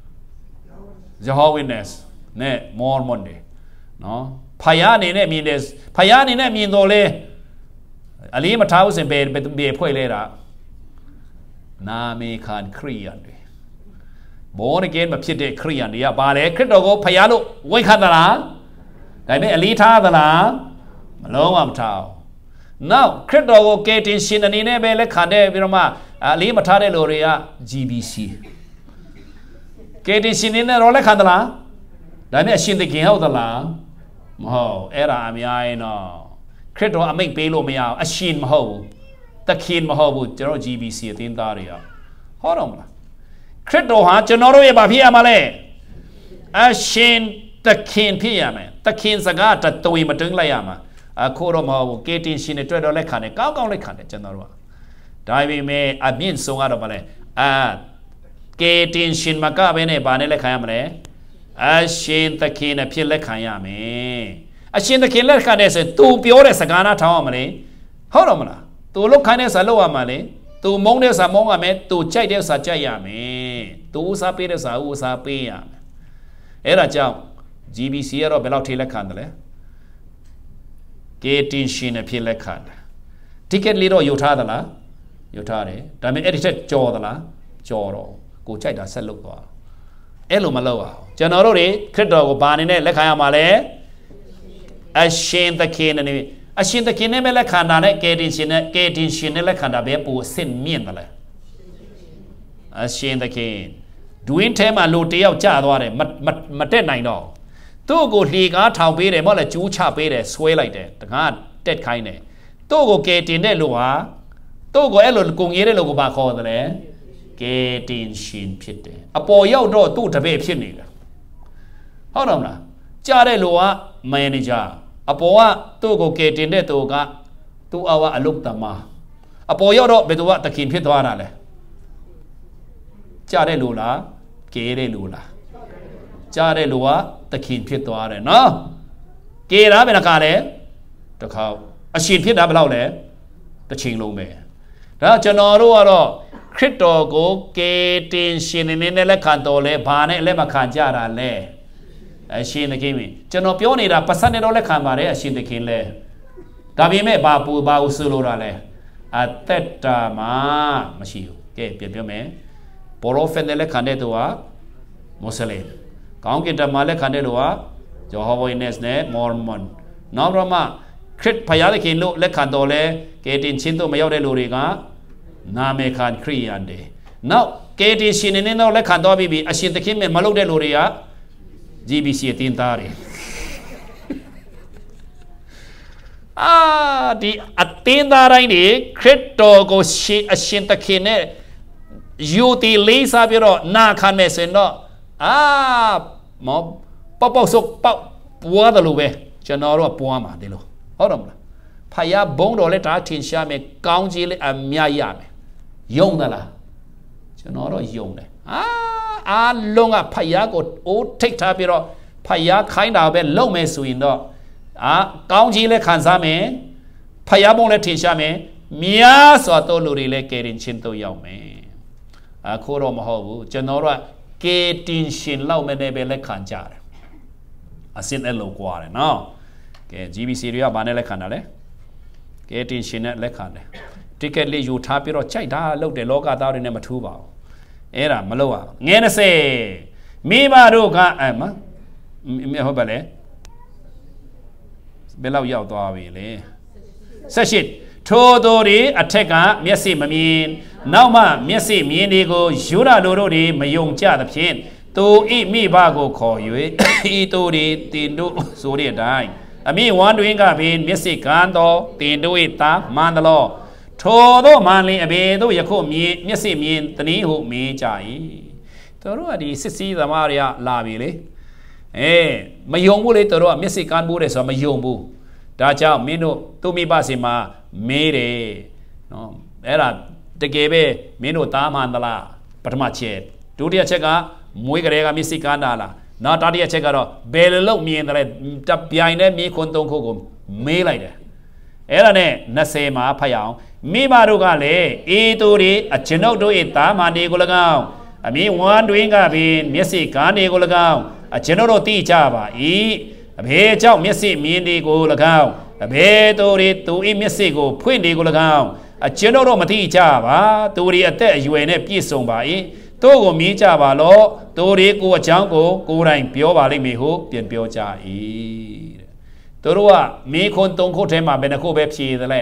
Jehovah's Witness နဲ့ Mormon တွေနော်ဖယားအနေနဲ့မြင်တယ်ဖယားအနေနဲ့မြင်တော့လေအလေးမထားဘူးဆိုရင်ဘယ်ဖွဲ့လဲတာနာမေခံခရိယန်တွေဘောနကင်းမဖြစ်တဲ့ခရိယန်တွေကပါလေခရစ်တော်ကိုဖယားလို့ဝန်ခံသလားဒါပေမဲ့အလေးထားသလားမလုံးဝမထားဘူးနောက်ခရစ်တော်ကိုကယ်တင်ရှင်အနေနဲ့ပဲလက်ခံတဲ့ပြီးတော့မှအလေးမထားတဲ့လူတွေက GBC ကယ်တင်ရှင်အနေနဲ့တော့လက်ခံသလားဒါပေမဲ့အရှင်သခင်ဟုတ်သလားမဟုတ်အဲ့ဒါအများကြီးနော်ခရစ်တော်အမိန့်ပေးလို့မရအောင်အရှင်မဟုတ်ဘူးသခင်မဟုတ်ဘူးကျွန်တော် GBC အသင်းသားတွေကဟောတော့မလားခရစ်တော်ဟာကျွန်တော်တို့ရဲ့ဘာဖြစ်ရမှာလဲအရှင်သခင်ဖြစ်ရမယ်သခင်စကားတသွေမတွင်းလိုက်ရမှာအခုတော့မဟုတ်ဘူးကယ်တင်ရှင်တွေတွေ့တော့လက်ခံတယ်ကောင်းကောင်းလက်ခံတယ်ကျွန်တော်တို့ကဒါပေမဲ့အမြင့်ဆုံးကတော့ဗါလဲကယ်တင်ရှင်မကဘဲနဲ့ဗာနဲ့လက်ခံရမလဲအရှင်သခင်နဲ့ဖြစ်လက်ခံရမယ်အရှင်သခင်လက်ခံတဲ့ဆိုရင် तू ပြောတဲ့စကားနာထောင်းရမလဲဟုတ်တော့မလား तू လောက်ခိုင်းတဲ့စာလောက်ရမှာလေ तू မုန်းတဲ့စာမုန်းရမယ် तू ကြိုက်တဲ့စာကြိုက်ရမယ် तू ဥစားပေးတဲ့စာဥစားပေးရမယ်အဲ့ဒါကြောင့် GBC ကတော့ဘယ်လောက်ထိလက်ခံတယ်လဲကယ်တင်ရှင်နဲ့ဖြစ်လက်ခံတယ်တိကက်လေးတော့ယူထားသလားယူထားတယ်ဒါပေမဲ့အဲ့ဒီထက်ကြော်သလားကြော်တော့ကိုကြိုက်တာဆက်လုပ်သွားအဲ့လိုမလုပ်အောင်ကျွန်တော်တို့တွေခရစ်တော်ကိုဘာအနေနဲ့လက်ခံရမှာလဲအရှင်သခင်နဲ့အရှင်သခင်နဲ့ပဲလက်ခံတာနဲ့ကယ်တင်ရှင်နဲ့လက်ခံတာပဲပိုအဆင့်မြင့်တယ်လေအရှင်သခင်ဒွင်းထဲမှာလူတယောက်ကျသွားတယ်မတက်နိုင်တော့သူ့ကိုလှေကားထောင်ပေးတယ်မဟုတ်လားကျူးချပေးတယ်ဆွဲလိုက်တယ်တကားတက်ခိုင်းတယ်သူ့ကိုကယ်တင်တဲ့လူဟာသူ့ကိုအဲ့လိုကိုငြေးတဲ့လူကိုဘာခေါ်တယ်လဲကယ်တင်ရှင်ဖြစ်တယ်အပေါ်ရောက်တော့သူ့တပည့်ဖြစ်နေတယ်ဟုတ်တော့မလားကြားတဲ့လူကမန်နေဂျာအပေါ်ကသူ့ကိုကယ်တင်တဲ့သူကသူ့အဝအလုတ်တမအပေါ်ရောက်တော့ဘယ်သူကသခင်ဖြစ်သွားတာလဲကြားတဲ့လူလားကယ်တဲ့လူလားကြားတဲ့လူကသခင်ဖြစ်သွားတယ်နော်ကယ်တာဘယ်နှခါလဲတစ်ခါအရှင်ဖြစ်တာဘယ်လောက်လဲတစ်ချိန်လုံးပဲဒါကျွန်တော်တို့ကတော့ခရစ်တော်ကိုကယ်တင်ရှင်နေနဲ့လက်ခံတော်လဲဘာနဲ့လက်မခံကြတာလဲအရှင်သခင်မင်းကျွန်တော်ပြောနေတာပတ်စံနဲ့တော့လက်ခံပါတယ်အရှင်သခင်လဲဒါပေမဲ့ဘာကိုဆိုလိုတာလဲအသက်တာမှာမရှိဘူးကဲပြောမယ်ပရောဖက်နဲ့လက်ခံတဲ့သူကမွတ်စလင်ကောင်းကင်တမန်လက်ခံတဲ့လူက Jehovah's Witness နဲ့ Mormon နောက်တော့မှခရစ်ဖယားသခင်လို့လက်ခံတော်လဲကယ်တင်ခြင်းတို့မရောက်တဲ့လူတွေကနာမေခံခရိယန်တွေနောက်ကယ်တင်ရှင်နေတော့လက်ခံတော်ပြီအရှင်သခင်မလုပ်တဲ့လူတွေက GBC အတင်းသားတွေဒီအတင်းသားတိုင်းတွေခရစ်တော်ကိုအရှင်သခင်နဲ့ယူတီလေးစားပြီးတော့နာခံမယ်ဆိုရင်တော့မောပေါက်ဆုပ်ပေါက်ပွားတယ်လို့ပဲကျွန်တော်တို့ကပွားမှာဒီလိုဟုတ်တော့မလားဖယားဘုံတော်လဲဒါထင်ရှားမယ်ကောင်းကြီးလဲအမြတ်ရမယ်ယုံသလားကျွန်တော်တော့ယုံတယ်အားလုံးကဖယားကိုအိုးထိတ်ထားပြီးတော့ဖယားခိုင်းတာပဲလုံမယ်ဆိုရင်တော့ကောင်းကြီးလည်းခံစားမယ်ဖယားဘုံလည်းထင်ရှားမယ်များစွာသောလူတွေလည်းကယ်တင်ခြင်းတို့ရောက်မယ်အခုတော့မဟုတ်ဘူးကျွန်တော်တို့ကကယ်တင်ရှင်လောက်မဲ့နဲ့ပဲလက်ခံကြတယ်အစင်းအဲ့လိုကွာတယ်နော်ကဲ GBC တွေကဘာနဲ့လက်ခံတာလဲကယ်တင်ရှင်နဲ့လက်ခံတယ်တိကက်လေးယူထားပြီးတော့ကြိုက်တာလုပ်တယ်လောကသားတွေနဲ့မထူးပါဘူးအဲ့ဒါမလုပ်ရငယ်20မိဘတို့ကဟုတ်ပါလေဘယ်လောက်ရောက်သွားပြီလဲ18ထိုတို့တွေအထက်ကမျက်စိမမြင်နောက်မှမျက်စိမြင်တွေကိုယူရလိုတို့တွေမယုံကြသဖြင့်သူဤမိဘကိုခေါ်၍ဤတို့တွေတင်တို့ဆိုတဲ့အတိုင်းအမိဝမ်းတွင်ကပင်မျက်စိကန်းတော်တင်တို့၏သားမန္တလောထိုတို့မှလင်အဘေတို့ယခုမြင်မျက်စိမြင်တနည်းဟုမေးကြ၏သူတို့ကဒီစစ်စည်းသမားတွေကလာပြီလေမယုံဘူးလေသူတို့ကမျက်စိကန်းဘူးတယ်ဆိုတော့မယုံဘူးဒါကြောင့်မင်းတို့သူမိဘစီမှာမေးတယ်နော်အဲ့ဒါတကယ်ပဲမင်းတို့သားမှန်သလားပထမချက်ဒုတိယချက်ကမွေးကလေးကမျက်စိကန်းတာလားနောက်တတိယချက်ကတော့ဘယ်လိုလုပ်မြင်တယ်တပြိုင်နဲ့မြေခွန်းသုံးခုကိုမေးလိုက်တယ်အဲ့ဒါနဲ့20မှာဖတ်ရအောင်မိဘတို့ကလည်းအေးသူတွေအကျွန်ုပ်တို့၏သားမှန်တွေကို၎င်းအမည်ဝမ်းတွင်ကပင်မျက်စိကန်းတွေကို၎င်းအကျွန်ုပ်တို့သိကြပါ၏အဘေကြောင့်မျက်စိမြင်တွေကို၎င်းအဘေသူတွေသူ၏မျက်စိကိုဖွင့်တွေကို၎င်းအကျွန်ုပ်တို့မသိကြပါသူတွေအသက်အရွယ်နဲ့ပြည့်စုံပါ၏တို့ကိုမြင်ကြပါလောသူတွေကိုအကြောင်းကိုကိုယ်တိုင်ပြောပါလိမ့်မည်ဟုပြန်ပြောကြ၏သူတို့ကမိခွန်း3ခုထဲမှာဘယ်နှခုပဲဖြေသလဲ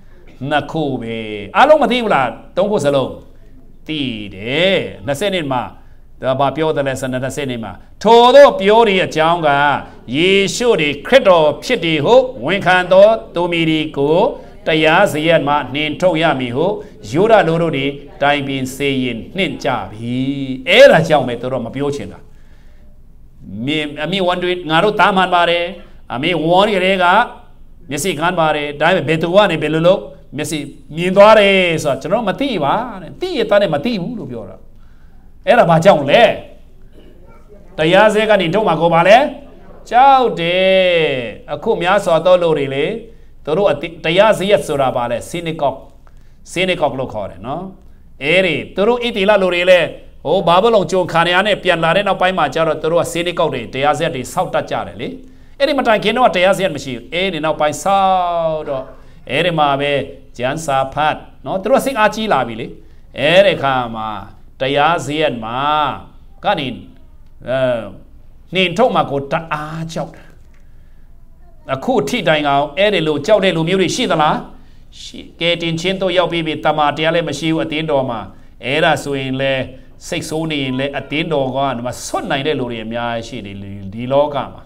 2ခုပဲအားလုံးမသိဘူးလား3ခုစလုံးသိတယ်20နှစ်မှာဒါဘာပြောတယ်လဲ20နှစ်မှာထိုတို့ပြောတဲ့အကြောင်းကယေရှုတွေခရစ်တော်ဖြစ်တယ်ဟုဝန်ခံတော်သူမီဒီကိုတရားစရက်မှာနှင်ထုတ်ရမည်ဟုယူရလိုတို့တွေတိုင်ပင်စေရင်နှင့်ကြပြီအဲ့ဒါကြောင့်ပဲသူတို့မပြောချင်တာအမေဝန်တွေငါတို့တားမှန်ပါတယ်အမေဝန်တွေကမျက်စိကန်းပါတယ်ဒါပေမဲ့ဘယ်သူကနေဘယ်လိုလုပ်မျက်စိမြင်သွားတယ်ဆိုတော့ကျွန်တော်မသိပါနဲ့သိရတဲ့မသိဘူးလို့ပြောတာအဲ့ဒါဘာကြောင့်လဲတရားစဲကနေထုတ်မှာကိုပါလဲကြောက်တယ်အခုများစွာသောလူတွေလေသူတို့တရားစရက်ဆိုတာပါလဲစီနီကော့လို့ခေါ်တယ်နော်အဲ့ဒီသူတို့ဣတိလလူတွေလေဟိုဘာဘလုံကြုံခါနေရနဲ့ပြန်လာတဲ့နောက်ပိုင်းမှာကျတော့သူတို့ကစီနီကော့တွေတရားစရက်တွေစောက်တတ်ကြတယ်လေအဲ့ဒီမတိုင်ခင်တော့တရားစရက်မရှိဘူးအဲ့ဒီနောက်ပိုင်းစောက်တော့အဲ့ဒီမှာပဲဂျန်စာဖတ်နော်သူတို့စိတ်အားကြီးလာပြီလေအဲ့ဒီခါမှာတရားစရက်မှာကနေနှင်ထုတ်မှာကိုတအားကြောက်တယ်အခုထိတိုင်အောင်အဲ့ဒီလိုကြောက်တဲ့လူမျိုးတွေရှိသလားရှိကဲတင်ချင်းတို့ရောက်ပြီးပြီတမာတရားလည်းမရှိဘူးအတင်းတော်မှာအဲ့ဒါဆိုရင်လဲစိတ်ဆိုးနေရင်လဲအတင်းတော်ကဒီမှာဆွတ်နိုင်တဲ့လူတွေအများကြီးရှိတယ်ဒီလောကမှာ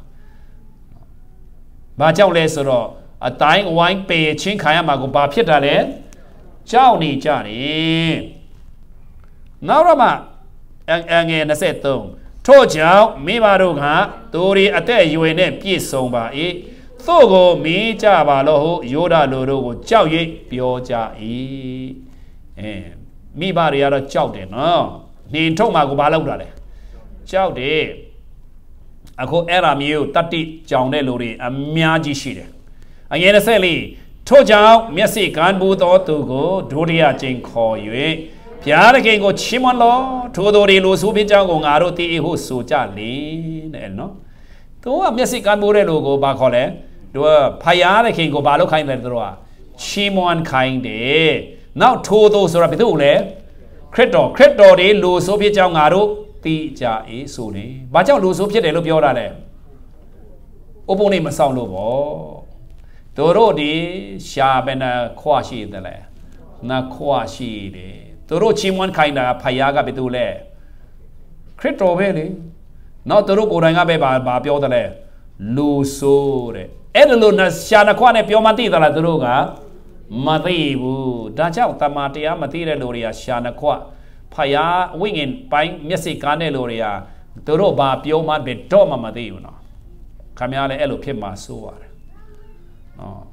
ဘာကြောက်လဲဆိုတော့အတိုင်းဝိုင်းပေချင်းခံရမှာကိုဘာဖြစ်တာလဲကြောက်နေကြတယ်နောက်တော့မှငယ်23ထို့ကြောင့်မိဘတို့ကသူတွေအသက်အရွယ်နဲ့ပြည့်စုံပါ၏သို့ကိုမင်းကြပါလို့ဟုယောဒလူတို့ကိုကြောက်၍ပြောကြ၏မိဘတွေကတော့ကြောက်တယ်နော်နှင်ထုတ်မှာကိုဘာလုပ်တာလဲကြောက်တယ်အခုအဲ့ဒါမျိုးတတိကြောင်တဲ့လူတွေအများကြီးရှိတယ်အငယ်24ထို့ကြောင့်မျက်စိကန်းဘူးသောသူကိုဒုတိယကျင့်ခေါ်၍ဘုရားသခင်ကိုချီးမွမ်းလောထိုသူတွေလိုဆိုပြီးကြောင်းကိုငါတို့သိဟုဆိုကြလေတဲ့နော်သူကမျက်စိကန်းဘူးတဲ့လူကိုဘာခေါ်လဲသူကဘုရားသခင်ကိုဘာလုပ်ခိုင်းတယ်သူတို့ကချီးမွမ်းခိုင်းတယ်နောက်ထိုသူဆိုတာဘယ်သူလဲခရစ်တော်တွေလိုဆိုပြီးကြောင်းငါတို့သိကြအေးဆိုနေဘာကြောင့်လိုဆိုဖြစ်တယ်လို့ပြောတာလဲဥပုံနေမဆောင်လို့ပေါ့သူတို့ဒီရှားပဲနာခွာရှိတယ်လေနာခွာရှိတယ်သူတို့ချီးမွမ်းခိုင်းတာဖယားကဘယ်သူလဲခရစ်တော်ပဲလေနောက်သူတို့ကိုယ်တိုင်ကပဲဘာပြောတယ်လဲလူဆိုတဲ့အဲ့ဒါလို့ရှားနာခွာနဲ့ပြောမှသိသလားသူတို့ကမသိဘူးဒါကြောင့်တမန်တရားမသိတဲ့လူတွေကရှားနာခွာဖယားဝိငင်ပိုင်းမျက်စိကားတဲ့လူတွေကသူတို့ဘာပြောမှဘယ်တော့မှမသိဘူးနော်ခင်ဗျားလည်းအဲ့လိုဖြစ်မှာစိုးရတယ်နော်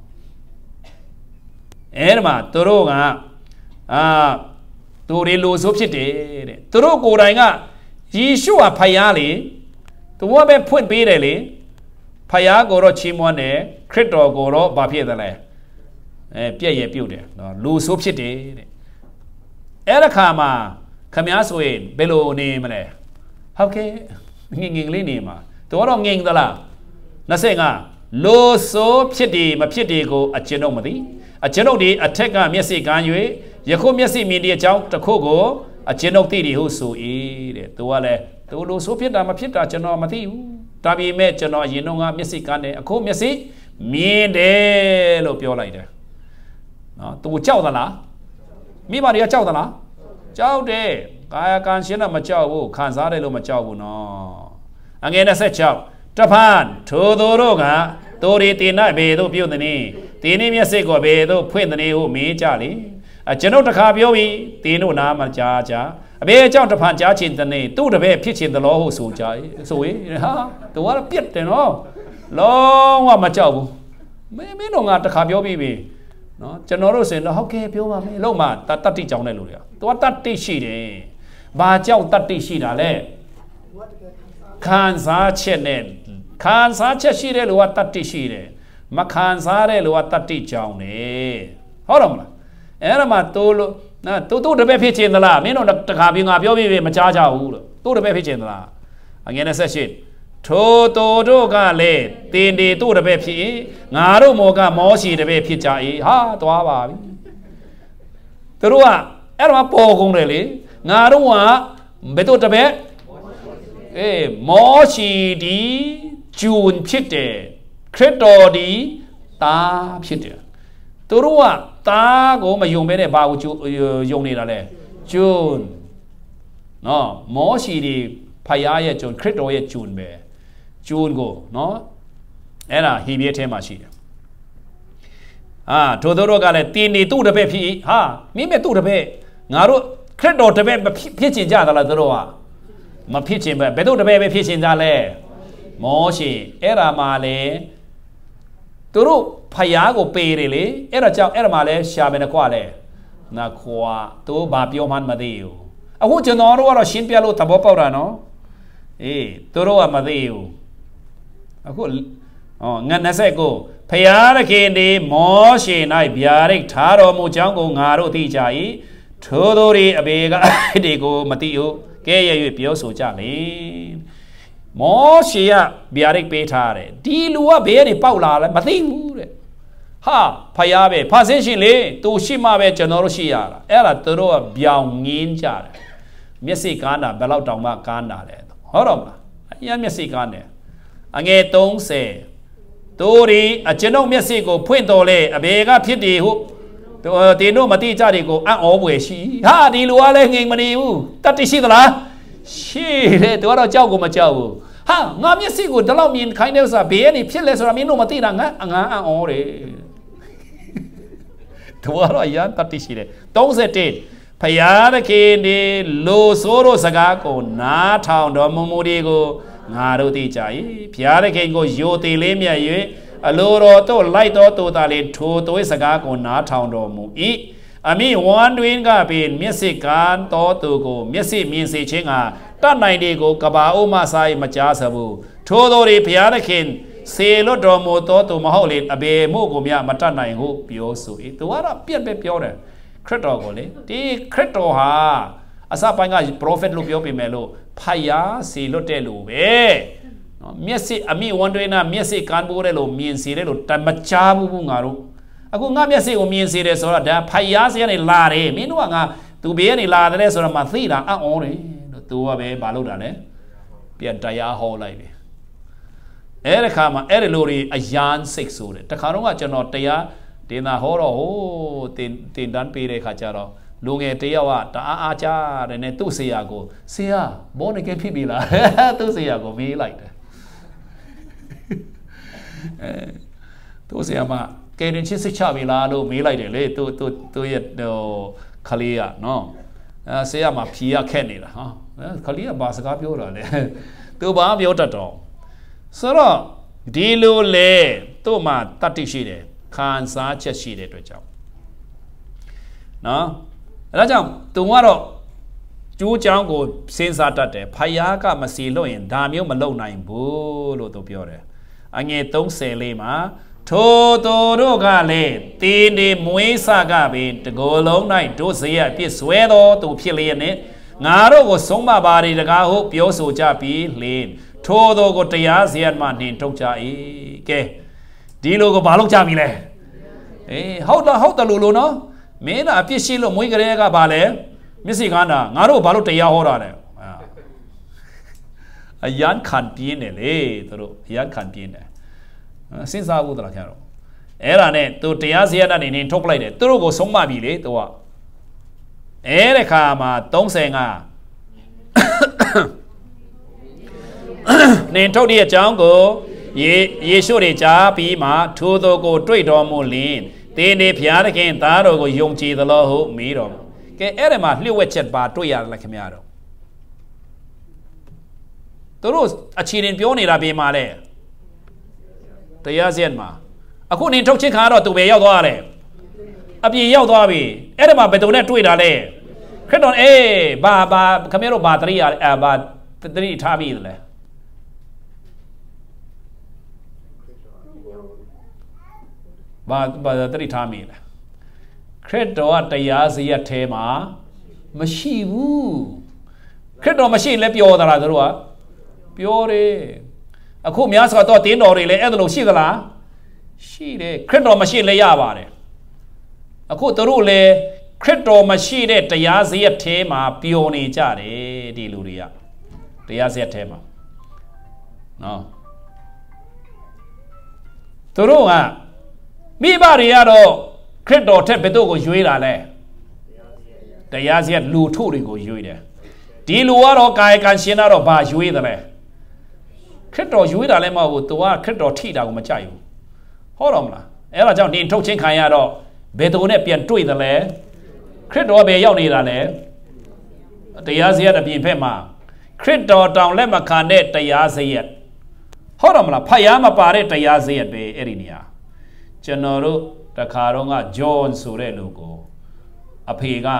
အဲ့ဒီမှာသူတို့ကသူတွေလိုဆိုဖြစ်တယ်တဲ့သူတို့ကိုယ်တိုင်ကယေရှုဟာဖယားလေသူကပဲဖွင့်ပေးတယ်လေဖယားကိုတော့ချီးမွမ်းတယ်ခရစ်တော်ကိုတော့ဘာဖြစ်တယ်လဲပြည့်ရပြုတ်တယ်နော်လူဆိုးဖြစ်တယ်တဲ့အဲ့ဒီခါမှာခမည်းဆိုရင်ဘယ်လိုနေမလဲဟုတ်ကဲ့ငင်လေးနေမှာသူကတော့ငင်သလား25လူဆိုးဖြစ်တယ်မဖြစ်တယ်ကိုအကျွန်ုပ်မသိအကျွန်ုပ်ဒီအထက်ကမျက်စိကမ်း၍ယခုမျက်စိမြင်တဲ့အကြောင်းတစ်ခုကိုအကျွန်ုပ်သိတယ်ဟုဆို၏တဲ့သူကလည်းသူလူဆိုးဖြစ်တာမဖြစ်တာကျွန်တော်မသိဘူးဒါပေမဲ့ကျွန်တော်အရင်တော့ကမျက်စိကမ်းတယ်အခုမျက်စိမြင်တယ်လို့ပြောလိုက်တယ်နော်သူကြောက်သလားမိဘတွေကကြောက်သလားကြောက်တယ်ကာယကံရှင်းတော့မကြောက်ဘူးခံစားတယ်လို့မကြောက်ဘူးနော်အငယ်26တဖန်ထိုသူတို့ကသူတွေတင်နိုင်ဘေတို့ပြုတ်သည်တင်းနေမျက်စိကိုဘေတို့ဖွင့်သည်ဟုမေးကြလေကျွန်ုပ်တခါပြောပြီးတင်းတို့နားမကြားကြအဘေအကြောင်းတဖန်ကြားချင်းတဲ့သူ့တပည့်ဖြစ်ချင်းသလိုဟုဆိုကြဆိုရင်ဟာသူကတော့ပြက်တယ်နော်လုံးဝမကြောက်ဘူးမင်းတို့ငါတခါပြောပြီးပြီနော်ကျွန်တော်တို့ဆိုရင်တော့ဟုတ်ကဲ့ပြောပါမယ်လုံးမတတ္တိကြောင်းတဲ့လူတွေကသူကတတ္တိရှိတယ်ဘာကြောင့်တတ္တိရှိတာလဲခံစားချက်နဲ့ခံစားချက်ရှိတဲ့လူကတတ္တိရှိတယ်မခံစားတဲ့လူကတတ္တိကြောင်းတယ်ဟုတ်တော့မလားအဲ့ဒါမှတိုးလို့နော်တိုးတပည့်ဖြစ်ချင်းသလားမင်းတို့တခါပြီးငါပြောပြီးပြီမကြားကြဘူးလို့တိုးတပည့်ဖြစ်ချင်းသလားအငယ်28ထိုတို့ကလည်းတင်ဒီတို့တပည့်ဖြစ်ငါတို့မောကမောရှိတပည့်ဖြစ်ကြ၏ဟာသွားပါပြီသူတို့ကအဲ့ဒါမှပေါ်ကုန်တယ်လေငါတို့ကဘယ်တို့တပည့်မောရှိဒီဂျွန်ဖြစ်တယ်ခရစ်တော်ဒီတာဖြစ်တယ်သူတို့ကတာကိုမယုံပဲနဲ့ဘာကိုယုံနေတာလဲဂျွန်နော်မောရှိဒီဖယားရဲ့ဂျွန်ခရစ်တော်ရဲ့ဂျွန်ပဲဂျွန်ကိုနော်အဲ့ဒါဟီဘရဲထဲမှာရှိတယ်ထိုတို့ကလည်းတင်းနေသူ့တပည့်ဖြစ်ဟာမိမဲ့သူ့တပည့်ငါတို့ခရစ်တော်တပည့်ဖြစ်ချင်ကြသလားသူတို့ကမဖြစ်ချင်ပဲဘယ်သူတပည့်ပဲဖြစ်ချင်ကြလဲမောရှိအဲ့ဒါမှလည်းသူတို့ဖယားကိုပေးတယ်လေအဲ့ဒါကြောင့်အဲ့ဒါမှလည်းရှာမယ်ကွာလေနာခွာသူဘာပြောမှမသိဘူးအခုကျွန်တော်တို့ကတော့ရှင်းပြလို့သဘောပေါက်တာနော်သူတို့ကမသိဘူးအခုငါ29ဖယားသခင်ဒီမောရှိ၌ဗျာဒိတ်ထားတော်မူကြောင်းကိုငါတို့သိကြ၏ထို့သောအဘေကဒီကိုမသိဘူးကဲရ၍ပြောဆိုကြလေမောရှိကဗျာဒိတ်ပေးထားတယ်ဒီလူကဘေးကနေပေါက်လာလဲမသိဘူးတဲ့ဟာဖယားပဲဖဆင်းရှင်လေသူရှိမှပဲကျွန်တော်တို့ရှိရတာအဲ့ဒါသူတို့ကပြောင်းငင်းကြတယ်မျက်စိကားတာဘယ်လောက်တောင်မှကားတာလဲဟုတ်တော့မလားအရင်မျက်စိကားတယ်အငယ်30တို့ဒီအကျွန်ုပ်မျက်စိကိုဖွင့်တော်လေအဘေကဖြစ်တယ်ဟုတင်တို့မတိကြတွေကိုအံ့ဩပွေရှိဟာဒီလူကလည်းငြိမ်မနေဘူးတတ်တရှိသလားရှိတယ်သူကတော့ကြောက်ကိုမကြောက်ဘူးဟာငါမျက်စိကိုဒီလောက်မြင်ခိုင်းတဲ့ဥစ္စာဘေးကနေဖြစ်လဲဆိုတာမင်းတို့မသိတာငါအံ့ဩတယ်သူကတော့ရတတ်တရှိတယ်31ဖယားသခင်ဒီလူဆိုးတို့စကားကိုနားထောင်တော်မူဒီကိုငါတို့သိကြ၏ဖယားသခင်ကိုယိုသေးလေးမြတ်၍အလိုတော်တို့လိုက်တော်သူသားလေးထိုသွေးစကားကိုနားထောင်တော်မူ၏အမိဝမ်းတွင်ကပင်မျက်စိကန်းတော်သူကိုမျက်စိမြင်စေခြင်းကတတ်နိုင်ဒီကိုကဘာအိုမဆိုင်မကြားစဘူးထိုတော်ဒီဖယားသခင်စေလွတ်တော်မူတော်သူမဟုတ်လေအဘေမှုကိုမြမတတ်နိုင်ဟုပြောဆို၏သူကတော့ပြက်ပဲပြောတယ်ခရစ်တော်ကိုလေဒီခရစ်တော်ဟာအစပိုင်းက prophet လို့ပြောပေမဲ့လို့ဖယားစေလွတ်တဲ့လူပဲနော်မျက်စိအမိဝန်တွေနာမျက်စိကန်းပိုးတဲ့လို့မြင်စေတဲ့လို့တမချားဘူးငါတို့အခုငါမျက်စိကိုမြင်စေတယ်ဆိုတော့ဒါဖယားစေကနေလာတယ်မင်းတို့ကငါသူဘေးကနေလာတယ်ဆိုတော့မှသိတာအံ့ဩတယ်လို့သူကပဲမလုပ်တာလဲပြန်တရားဟောလိုက်ပြီအဲ့ဒီခါမှာအဲ့ဒီလိုတွေအယမ်းစိတ်ဆိုးတယ်တခါတော့ကကျွန်တော်တရားတင်တာဟောတော့ဟိုတင်တန်းပေးတဲ့ခါကျတော့လူငယ်တယောက်ကတအားကြတယ်နဲ့သူ့ဆရာကိုဆရာဘောနေကဖြစ်ပြီလားသူ့ဆရာကိုမေးလိုက်တယ်သူ့ဆရာမကဲရင်ချစ်စိတ်ချပြီလားလို့မေးလိုက်တယ်လေသူရဲ့ခလေးကနော်ဆရာမဖြီးရခက်နေတာဟာခလေးကဘာစကားပြောတာလဲသူဘာပြောတတ်တော့ဆိုတော့ဒီလိုလေသူ့မှာတတ်တိရှိတယ်ခံစားချက်ရှိတဲ့အတွက်ကြောင့်နော်အဲဒါကြောင့်သူကတော့ chú cháu của xin ra đặt để phải giá cả mà xì lỗi đam yếu mà lâu này bố lô tôi biểu đấy anh nghe tống xe lê mà thô tô đô gà lê tin đi muối xa gà bên gồ lông này đô xe biết xuế đô tụ phía liền ấy ngã đô của sống mà bà đi gà hộp biểu số cha bí lên thô tô của tây á diện mà nên trông cha ý kê đi lô của bà lúc cha mi lê hốt ta lulu nó mấy là biết xí lô muối cái gà bà lê mấy gì ngã nà ngã đô bà lúc tây á hốt ra này yán khăn piên này lê tôi yán khăn piên này xin sao cũng được là rồi, ấy là này tôiတရားစရတာနေနေထုတ်လိုက်တယ်သူတို့ကိုဆုံးမပြီလေသူကအဲ့ဒီခါမှာ35နေထုတ်တဲ့အကြောင်းကိုယေရှုတွေကြားပြီးမှထိုသူကိုတွေ့တော်မူလင်တင်းနေဖျားသခင်သားတော်ကိုယုံကြည်သလိုဟုမေးတော်ကဲအဲ့ဒီမှာလျှို့ဝှက်ချက်ပါတွေ့ရတယ်လားခင်ဗျားတို့သူတို့အခြေအနေပြောနေတာပြင်မှာလေတရားစရမှာအခုနေထုတ်ချင်းခါတော့သူပဲရောက်သွားတယ်အပြင်ရောက်သွားပြီအဲ့ဒါမှဘယ်သူနဲ့တွေ့တာလဲခရစ်တော်ဘာခင်ဗျားတို့ဘာတရိယာဘာတရိထားပြီလဲဘာတရိထားပြီလဲခရစ်တော်ကတရားစရထဲမှာမရှိဘူးခရစ်တော်မရှိလဲပြောသလားသူတို့ကပြောတယ်အခုများစွာတော့တင်းတော်တွေလည်းအဲ့ဒါလို့ရှိသလားရှိတယ်ခရစ်တော်မရှိလဲရပါတယ်အခုသူတို့လည်းခရစ်တော်မရှိတဲ့တရားစရက်ထဲမှာပျော်နေကြတယ်ဒီလူတွေကတရားစရက်ထဲမှာနော်သူတို့ကမိဘတွေကတော့ခရစ်တော်ထက်ဘယ်သူကိုရွေးတာလဲတရားစရက်လူထုတွေကိုရွေးတယ်ဒီလူကတော့ကာယကံရှင်တော့ဘာရွေးတယ်လဲခရစ်တော်ရွေးတာလည်းမဟုတ်ဘူးသူကခရစ်တော်ထိတာကိုမကြိုက်ဘူးဟုတ်တော့မလားအဲ့ဒါကြောင့်နေထုတ်ချင်းခံရတော့ဘယ်သူနဲ့ပြန်တွေ့တယ်လဲခရစ်တော်ပဲရောက်နေတာလဲတရားစရက်အပြင်ဖက်မှာခရစ်တော်တောင်လက်မခံတဲ့တရားစရက်ဟုတ်တော့မလားဖတ်ရမပါတဲ့တရားစရက်ပဲအဲ့ဒီနေရာကျွန်တော်တို့တခါတော့ကဂျွန်ဆိုတဲ့လူကိုအဖေက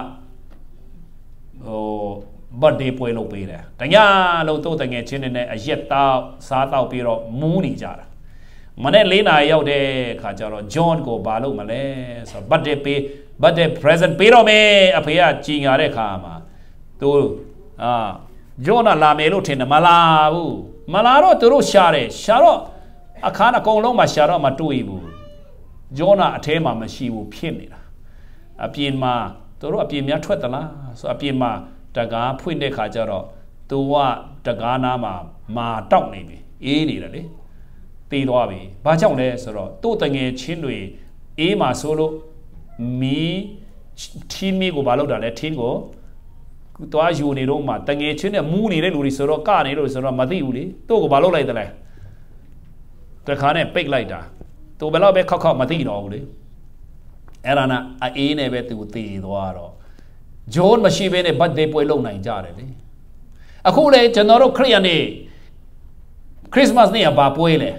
ဘတ်ဒေးပွဲလုပ်ပေးတယ်တညာလို့တို့တငယ်ချင်းတွေနဲ့အရက်တောက်စားတောက်ပြီးတော့မူးနေကြတာမနေ့4 နာရီရောက်တဲ့ခါကျတော့ဂျွန်ကိုဘာလုပ်မလဲဆိုတော့ဘတ်ဒေး present ပေးတော့မယ်အဖေကကြီးညာတဲ့ခါမှာသူဂျွန်ကလာမယ်လို့ထင်တယ်မလာဘူးမလာတော့သူတို့ရှာတော့အခါအကုန်လုံးမှာရှာတော့မတွေ့ဘူးဂျွန်ကအထဲမှာမရှိဘူးဖြစ်နေတာအပြင်မှာသူတို့အပြင်များထွက်သလားဆိုအပြင်မှာတကားဖွင့်တဲ့ခါကျတော့သူကတကားနားမှာမာတောက်နေပြီအေးနေတယ်လေตีသွားပြီဘာကြောင့်လဲဆိုတော့တို့တငယ်ချင်းတွေအေးမှာဆိုလို့မီထင်းမီကိုဘာလုပ်တာလဲထင်းကိုတွားယူနေတော့မှတငယ်ချင်းနဲ့မူးနေတဲ့လူတွေဆိုတော့ကနေလို့ဆိုတော့မသိဘူးလေတို့ကိုဘာလုပ်လိုက်တယ်လဲတခါနဲ့ပိတ်လိုက်တာသူဘယ်တော့ပဲခောက်မသိတော့ဘူးလေအဲ့ဒါနဲ့အေးနဲ့ပဲသူတည်သွားတော့ဂျွန်မရှိဘဲနဲ့ဘတ်ဒေးပွဲလုပ်နိုင်ကြတယ်လေအခုလေကျွန်တော်တို့ခရစ်ယာန်နေခရစ်စမတ်နေ့ကဘာပွဲလဲ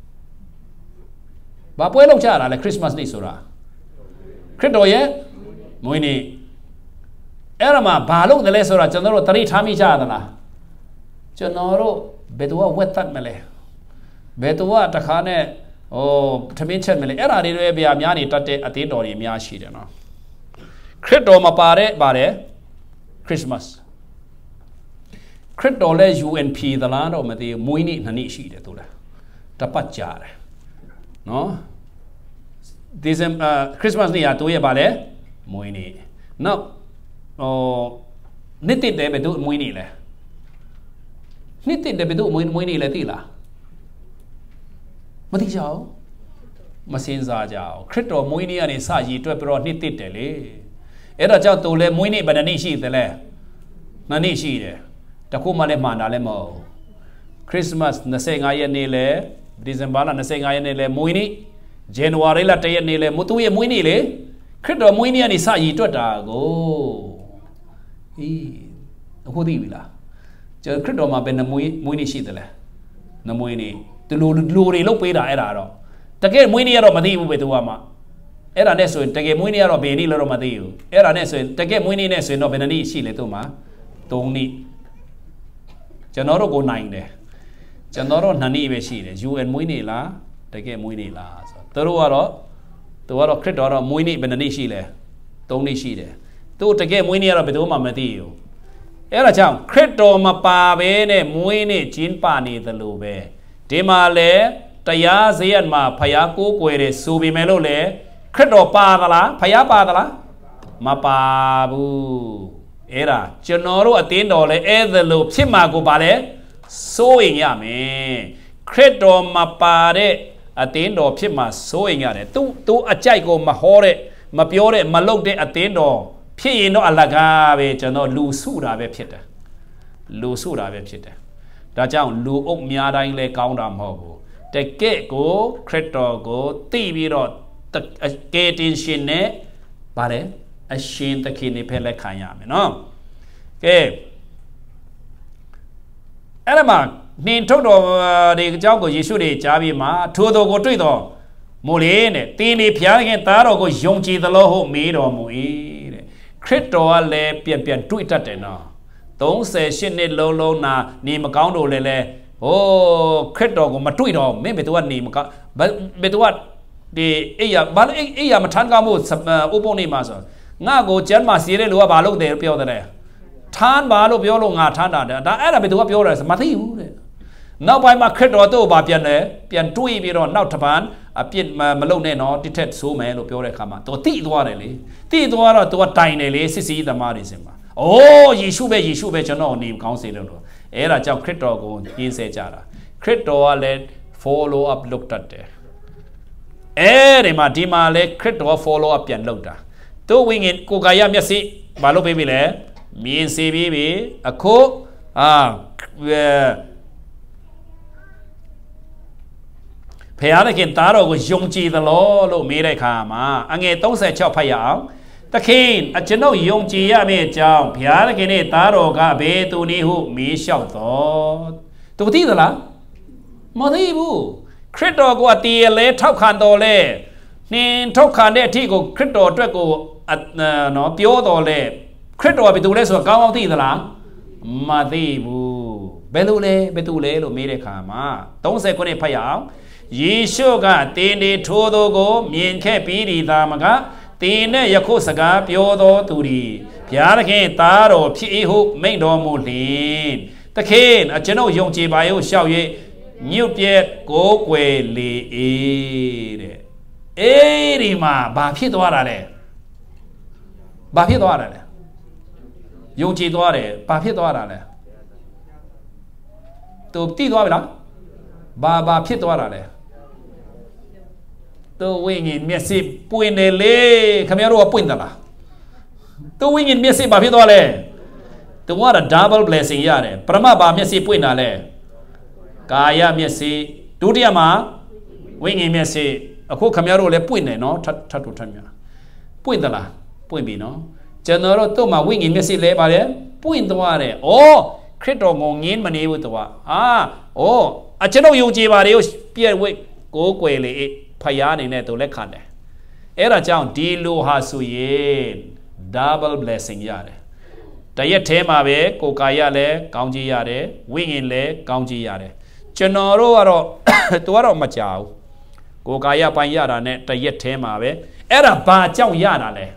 ဘာပွဲလုပ်ကြတာလဲခရစ်စမတ်နေ့ဆိုတာခရစ်တော်ရဲ့မွေးနေ့အဲ့ဒါမှဘာလုပ်တယ်လဲဆိုတာကျွန်တော်တို့တရိထားမိကြသလားကျွန်တော်တို့ဘယ်သူကဝက်သက်မလဲဘယ်သူကတခါနဲ့ထမင်းချက်မလဲအဲ့ဒါတွေပဲဗျာများနေတတ်တဲ့အသေးတော်တွေအများရှိတယ်နော်ခရစ်တော်မပါတဲ့ပါတယ်ခရစ်စမတ်ခရစ်တော်လဲ UNP သလားတော့မသိဘူးမွေးနေ့နှစ်နေ့ရှိတယ်သူလားတပတ်ကြာတယ်နော်ဒီဇင်ခရစ်စမတ်နေ့ကသူရဲ့ပါလဲမွေးနေ့နောက်နှစ်တစ်တယ်ဘယ်သူမွေးနေ့လဲနှစ်တစ်တယ်ဘယ်သူမွေးနေ့လဲသိလားမသိကြဘူးမစင်စားကြအောင်ခရစ်တော်မွေးနေ့ကနေစရည်တွက်ပြီးတော့နှစ်တစ်တယ်လေအဲ့ဒါကြောင့်သူလဲမွေးနေ့ဘယ်နှစ်ရှိသလဲနှစ်နှစ်ရှိတယ်တခုမှလည်းမှန်တာလည်းမဟုတ်ခရစ်စမတ်25ရက်နေ့လဲဒီဇင်ဘာလ25ရက်နေ့လဲမွေးနေ့ဇန်နဝါရီလ1ရက်နေ့လဲသူရဲ့မွေးနေ့လေခရစ်တော်မွေးနေ့ကနေစရည်တွက်တာကိုအခုသိပြီလားကျခရစ်တော်မှာဘယ်နှမွေးနေ့ရှိသလဲနှမွေးနေ့သူလူတွေလုတ်ပေးတာအဲ့ဒါတော့တကယ်မွေးနေ့ကတော့မသိဘူးပဲသူကမှအဲ့ဒါနဲ့ဆိုရင်တကယ်မွေးနေ့ကတော့ဘယ်နေ့လဲတော့မသိဘူးအဲ့ဒါနဲ့ဆိုရင်တကယ်မွေးနေ့နဲ့ဆိုရင်တော့ဘယ်နှစ်နေ့ရှိလဲသူ့မှာ Tony Janoro go 9 there. Janoro Nani Veshire, you and Muinila, the game Muinila. Teruaro, Tuaro Critor, Muini Benanishile, Tony Shide. Tu the game Muinia Beduma Madio. Era Jam, Crito Mapa Bene, Muini, Chinpani the Lube. Timale, Tayazi and Ma Payaku, Quere, Subi Melole, Crito Padala, Payapadala, Mapabu. Era, Genoro attendole, the loop, Chimago Bale, sewing yame. Crito Mapade, attendo, Pima, sewing at it. Tu a Jago Mahore, Mapiore, Malode attendo, Pino Alagave, Geno, Lusura Vepita. Lusura Vepita. Dajan, Lu Miada in Le Countdown Hobo. The gate go, Crito go, TV dot, the gate in Shine, Bale. A shin the kidney pele kayam, no? Okay. Elema, Nin Toto the Jago Yisudi, Jabima, Todo go to Molene, Tini Piang Taro go Yonchi the Loho made or Mui. Crito le Pian Twitter no. Don't say shin low na, Nimacando lele. Oh, Crito go Matuido, maybe to one name, but what the Aya, but Aya Matanga Uboni Master. Nago Jelma Siri Lua Balo de Piodere. Tan Balo Biolo Natana, that Arab to Piores, Matthew. Now by my credo to Bapiane, Pian Tui Biro, Nautapan, a Pian Malone or detect so man of Piore Kama, to Tidwarely, Tidwara to a tiny Sisi the Marisima. Oh, Yishube, no name council. Era Jam Credo go, he said Jara. Credo let follow up looked at there. Erema Dima let Credo follow up and looked at. To wing it, Kugaya Messi, Balo baby le, mean say baby, a co, Peanakin Taro was Yongji the law, lo made kama, and it don't say chopayam. The king, a general Yongji Yame Jam, Pianakin Taro Gabe to Nihu, me shout thought. To Tidala Modibu, Crito go at the le top candole. Nin tokan de tigo crypto drago at no piodole. Crypto abitules or gao tidala. Madibu. Betule, lo mire kama. Don't say Kone Payao. Ye sugar, tini todogo, mien capiri damaga, tine yakosaga, piodo turi. Pianake taro, pihu, make no mulin. The king, a general yongji bio shall ye, new piet, go queli. Erima, Bapi Dware. Bapi Dware. Yoji Dware, Bapi Dware. To Tidwara Baba Pitware. To wing in Messi Puinele, Camero Puindala. To wing in Messi Bapi Dware. To what a double blessing yare. Pramaba Messi Puinale. Kaya Messi, Dudiama, wing in Messi. A cook camero le puine, no, tatu tamia. Puindala, puimbi, no. General Toma wing in Messi lebare, puindware. Oh, Crito mongin mani with the wa. Oh, a general Yuji Varios, Pierre Wick, go quaily, Payani neto lecande. Era John Dilu Hasuye, double blessing yare. Dayetema be, Kokayale, County yare, wing in le, County yare. General Tuaro Machao. Gokaya Payara net the yet temabe, Era Ba Chow Yara le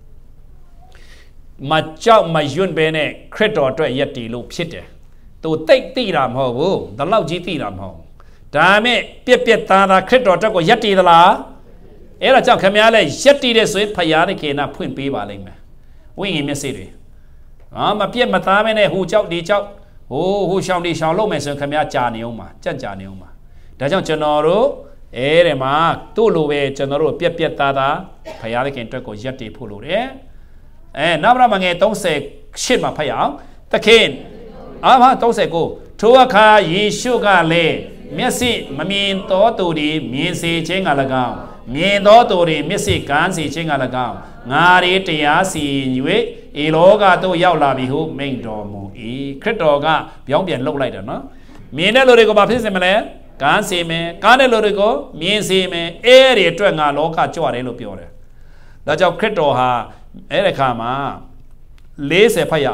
Machao Majun Bene, Cretor to Yeti loop shite. To take Tiram ho, the Lauji Tiram ho. Dame, Pietana, Cretor to Yeti the la Era Chow Camale, Yeti de sweet Payariki, na Puin Pivaling. Wing in Mississippi. Ma Piet Matamene, who chow the chow, who shall be shallow measure Camia Janiuma, Janiuma. Dajan Genoro. Erema, Tuluwe, General Pieta, Payaric Turco Yeti Pulure. And Nabramang don't say Shima Payang, the king. Ama don't say go. Tuaka ye sugar lay. Messi, Mamin Toturi, Missy Chingalagam. Mien Toturi, Missy Gansi Chingalagam. Nari Tiasi, Yue, Iloga to Yaulabi, Main Domo, E. Critoga, Yombian low lighter, no? Mina Lorigo Baptism. Can't see me, can't a lorigo, mean see me, area to a loca choare The job Crito ha, Erecama, lace a payam,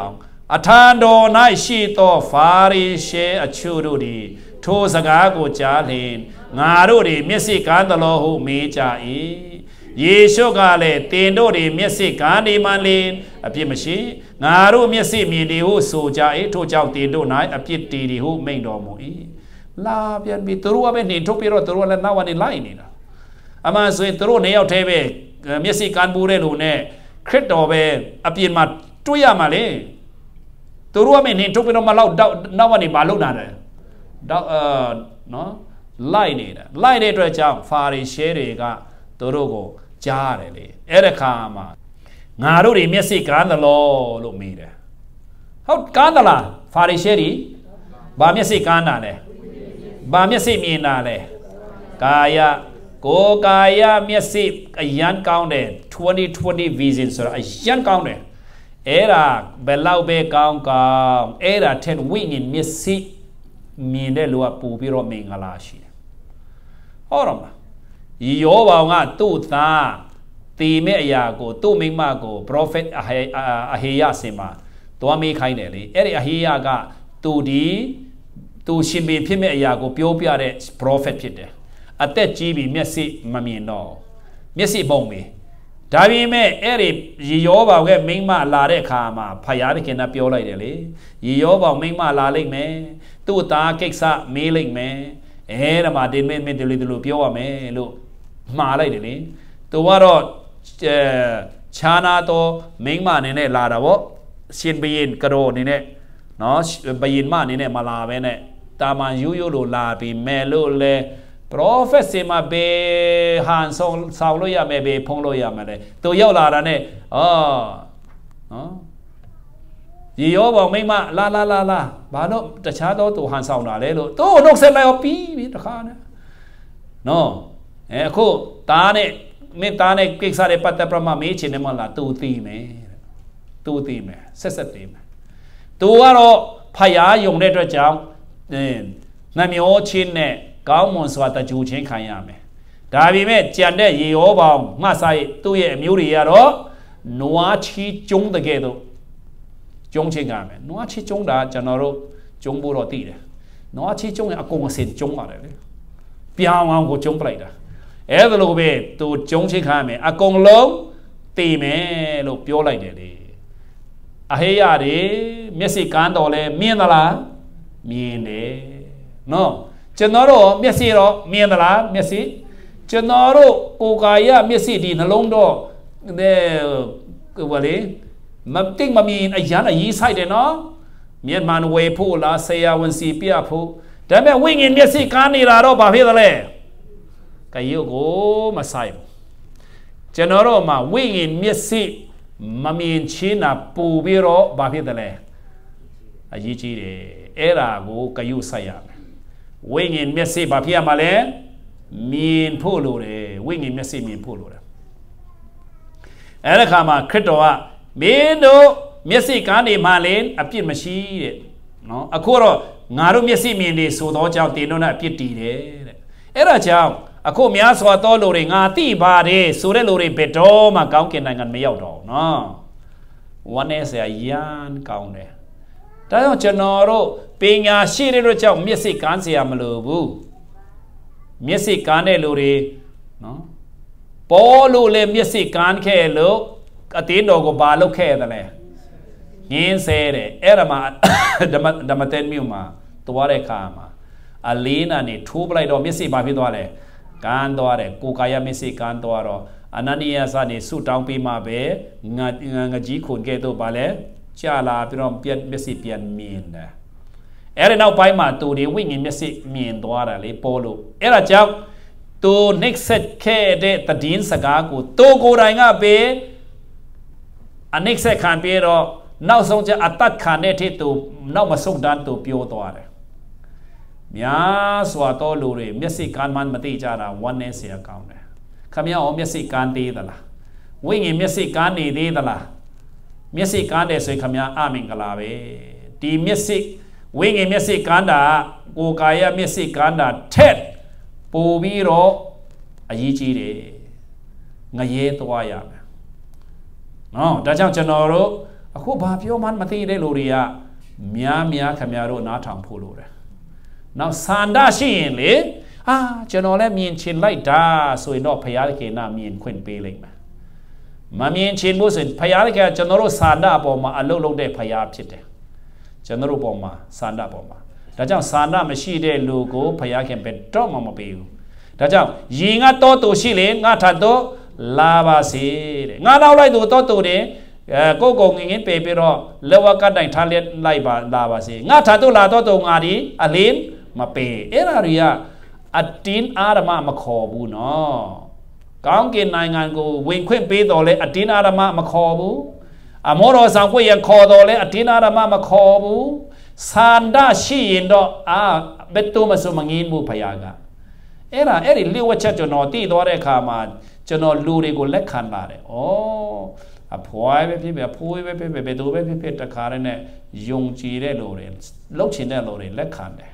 အထံတော်၌ရှိသောဖာရိရှဲအချို့တို့သည်ထိုစကားကိုကြားလျင်ငါတို့သည်မျက်စိကန်းသလိုဟုမေးကြ၏ယေရှုကလည်းတင်တို့သည်မျက်စိကန်းဒီမှလျင်အပြစ်မရှိငါတို့မျက်စိမြင်သည်ဟုဆိုကြ၏ထိုကြောင့်တင်တို့၌အပြစ်တည်သည်ဟုမိန့်တော်မူ၏လာပြန်ပြီးသူတို့ကပဲနှင်ထုတ်ပြီးတော့သူတို့လည်းနောက်ကနေလိုက်နေတာအမှန်ဆိုရင်သူတို့နေရောက်သေးပဲမျက်စိကန်းပူတဲ့လူနဲ့ခရစ်တော်ပဲအပြင်မှာတွေ့ရမှာလေသူတို့ကပဲနှင်ထုတ်ပြီးတော့မလောက်နောက်ကနေမလုပ်တာတယ်နော်လိုက်နေတာလိုက်တဲ့အတွက်ကြောင့်ဖာရိရှဲတွေကသူတို့ကိုကြားတယ်လေအဲ့ဒီခါမှာငါတို့တွေမျက်စိကန်းသလောလို့မေးတယ်ဟုတ်ကန်းသလားဖာရိရှဲတွေဘာမျက်စိကန်းတာလဲဘာမျက်စိမြင်တာလဲကာယကိုယ်ကာယမျက်စိအရန်ကောင်းတယ်20/20 vision ဆိုတာအရန်ကောင်းတယ်အဲ့ဒါဘယ်လောက်ပဲကောင်းအဲ့ဒါထက်ဝိညာဉ်မျက်စိမြင်တဲ့လူကပူပြီးတော့မင်္ဂလာရှိတယ်ဟုတ်တော့မလားယောဘောင်ကသူ့သားတည်မဲ့အရာကိုသူ့မိန်းမကို prophet အဟေယဆင်မှာသွားမေးခိုင်းတယ်လေအဲ့ဒီအဟေယကသူရှင်ဘီဖြစ်မဲ့အရာကိုပြောပြတဲ့ prophet ဖြစ်တယ်အသက်ကြီးပြီးမျက်စိမမြင်တော့မျက်စိပုံပြီဒါပေမဲ့အဲ့ဒီယောဘောင်ကမိန်းမလာတဲ့အခါမှာဖယားတခင်ကပြောလိုက်တယ်လေယောဘောင်မိန်းမလာလိမ့်မယ်သူ့သားကိစ္စမေးလိမ့်မယ်အဲ့ဒါမှဒီမင်းဒီလိုပြောရမယ်လို့မှားလိုက်တယ်လေသူကတော့ခြားနာတော့မိန်းမအနေနဲ့လာတာဗောရှင်ဘရင်ကရောအနေနဲ့နော်ဘရင်မအနေနဲ့မလာပဲနဲ့တာမန်ရိုးလိုလာပြီးမဲ့လို့လေ prophet စင်မှာဘေဟန်ဆောင်လို့ရမယ်ဘေဖုံးလို့ရမယ်လေသူရောက်လာတာနဲ့နော်ရေရောပေါင်မိမလာဘာလို့တခြားတော့သူဟန်ဆောင်တာလဲလို့သူ့နှုတ်ဆက်လိုက်ရောပြီးတခါနဲ့နော်အခုသားနဲ့မင်းသားနဲ့ကိစ္စတွေပတ်သက်ပြမမေးချင်တယ်မလားသူသိမယ်ဆက်သိမယ်သူကတော့ဖယားယုံတဲ့အတွက်ကြောင့်နှမျောချင်းနဲ့ကောင်းမွန်စွာတကြူချင်းခံရမယ်ဒါပေမဲ့ကြံတဲ့ရေရောပေါင်ငှဆိုင်သူ့ရဲ့အမျိုးတွေကတော့နွားချီကျုံးတဲ့ကဲ့သို့ကျုံးချင်းကမယ်နွားချီကျုံးတာကျွန်တော်တို့ကျုံးဖို့တော့သိတယ်နွားချီကျုံးရင်အကုန်အစင်ကျုံးပါတယ်လေပြောင်းအောင်ကိုကျုံးပလိုက်တာအဲ့ဒါလိုပဲသူကျုံးချင်းခံမယ်အကုန်လုံးတည်မယ်လို့ပြောလိုက်တယ်လေအဟေရတွေမျက်စိကန်းတော်လဲမြင်သလားမြင်တယ်နော်ကျွန်တော်တို့မျက်စိတော့မြင်သလားမျက်စိကျွန်တော်တို့ကိုယ်ကာယမျက်စိဒီနှလုံးတော့ဘာလဲမတိတ်မမြင်အရန်အရေးဆိုင်တယ်နော်မြန်မာဝေဖို့လားဆရာဝန်စီပြဖို့ဒါပေမဲ့ဝိညာဉ်မျက်စိကားနေတာတော့ဘာဖြစ်သလဲကရုပ်ကိုမဆိုင်ဘူးကျွန်တော်တို့မှာဝိညာဉ်မျက်စိမမြင်ချင်းတာပူပြီးတော့ဘာဖြစ်သလဲအရေးကြီးတယ်အဲ့ဒါကိုကရုဆိုင်ရမယ်ဝိညာဉ်မျက်စိဘာဖြစ်ရမှာလဲမြင်ဖို့လိုတယ်ဝိညာဉ်မျက်စိမြင်ဖို့လိုတယ်အဲ့ဒီခါမှာခရစ်တော်ကမင်းတို့မျက်စိကန်းနေမှလည်းအပြစ်မရှိတဲ့နော်အခုတော့ငါတို့မျက်စိမြင်နေဆိုတော့ကြောင့်တင်တို့နဲ့အပြစ်တည်တယ်တဲ့အဲ့ဒါကြောင့်အခုများစွာသောလူတွေငါသိပါတယ်ဆိုတဲ့လူတွေဘယ်တော့မှကောင်းကင်နိုင်ငံမရောက်တော့ဘူးနော်ဝမ်းနဲ့ဆရာရန်ကောင်းတယ်ဒါကြောင့်ကျွန်တော်တို့ပညာရှိတဲ့တို့ကြောင့်မျက်စိကန်းเสียမလို့ဘူးမျက်စိကန်းတဲ့လူတွေနော်ပေါ်လို့လေမျက်စိကန်းခဲ့လို့အတင်းတော်ကိုဘာလုပ်ခဲ့တယ်လဲငင်းဆဲတယ်အဲ့ဒါမှဓမ္မတဲ့မြို့မှာသွားတဲ့ခါမှာအလေးနာနေထိုးပလိုက်တော့မျက်စိဘာဖြစ်သွားလဲကန်းသွားတယ်ကိုကာယမျက်စိကန်းသွားတော့အနန္တယစနေဆုတောင်းပေးမှပဲငါကြီးခွန်ကဲ့သို့ပါလဲကြာလာပြီးတော့မျက်စိပြန်မြင်တယ်အဲ့ဒီနောက်ပိုင်းမှာသူတွေဝိညာဉ်မျက်စိမြင်သွားတာလေပေါ်လို့အဲ့ဒါကြောင့်သူ next set ခဲ့တဲ့တည်င်းစကားကိုသူကိုယ်တိုင်ကပဲအနိစ္စခံပြီးတော့နောက်ဆုံးကျအတတ်ခံတဲ့ထိသူနောက်မဆုံးတန်းသူပြောသွားတယ်များစွာသောလူတွေမျက်စိကန်းမှမသိကြတာဝမ်းနဲ့เสียကောင်းတယ်ခမရအောင်မျက်စိကန်းသေးသလားဝိညာဉ်မျက်စိကန်းနေသေးသလားမျက်စိကန်းတယ်ဆိုရင်ခမရအမင်္ဂလာပဲဒီမျက်စိဝိညာဉ်မျက်စိကန်းတာကိုယ်ကာယမျက်စိကန်းတာထက်ပိုပြီးတော့အရေးကြီးတယ်ငရဲသွားရမယ်နော်ဒါကြောင့်ကျွန်တော်တို့အခုဘာပြောမှမသိတဲ့လူတွေကများခင်ဗျားတို့နားထောင်ဖို့လိုတယ်နောက်စန္ဒရှိရင်လေကျွန်တော်လည်းမြင်ချင်လိုက်တာဆိုရင်တော့ဖယားကေနာမြင်ခွင့်ပေးလိုက်မယ်မမြင်ချင်လို့ဆိုရင်ဖယားကေကျွန်တော်တို့စန္ဒအပေါ်မှာအလုတ်လုတ်တဲ့ဖယားဖြစ်တယ်ကျွန်တော်တို့ပေါ်မှာစန္ဒပေါ်မှာဒါကြောင့်စန္ဒမရှိတဲ့လူကိုဖယားခင်ပဲတော့မှမပေးဘူးဒါကြောင့်ရင်ငါတော့တူရှိလေငါထတော့လာပါစေတဲ့ငါနောက်လိုက်သူတော့တူတယ်ကိုကိုငင်းပေပြီးတော့လက်ဝကတိုင်ထားလက်လိုက်ပါလာပါစေငါထတော့လာတော့တူငါဒီအလင်းမပေးအဲ့ဒါတွေကအတင်းအာရမမခေါ်ဘူးနော်ကောင်းကင်နိုင်ငံကိုဝင်ခွင့်ပေးတော်လဲအတင်းအာရမမခေါ်ဘူးအမောတော်ဆောင်ခွင့်ရခေါ်တော်လဲအတင်းအာရမမခေါ်ဘူးစန္ဒရှိရင်တော့ဘယ်တော့မှစမငင်းဘူးဖယားကအဲ့ဒီလိဝချက်ကျွန်တော်တည်သွားတဲ့အခါမှာကျွန်တော်လူတွေကိုလက်ခံပါတယ်အဖွားပဲဖြစ်အဖိုးပဲဖြစ်ဘယ်သူပဲဖြစ်တခါတည်းနဲ့ယုံကြည်တဲ့လူတွေလှုပ်ချင်တဲ့လူတွေလက်ခံတယ်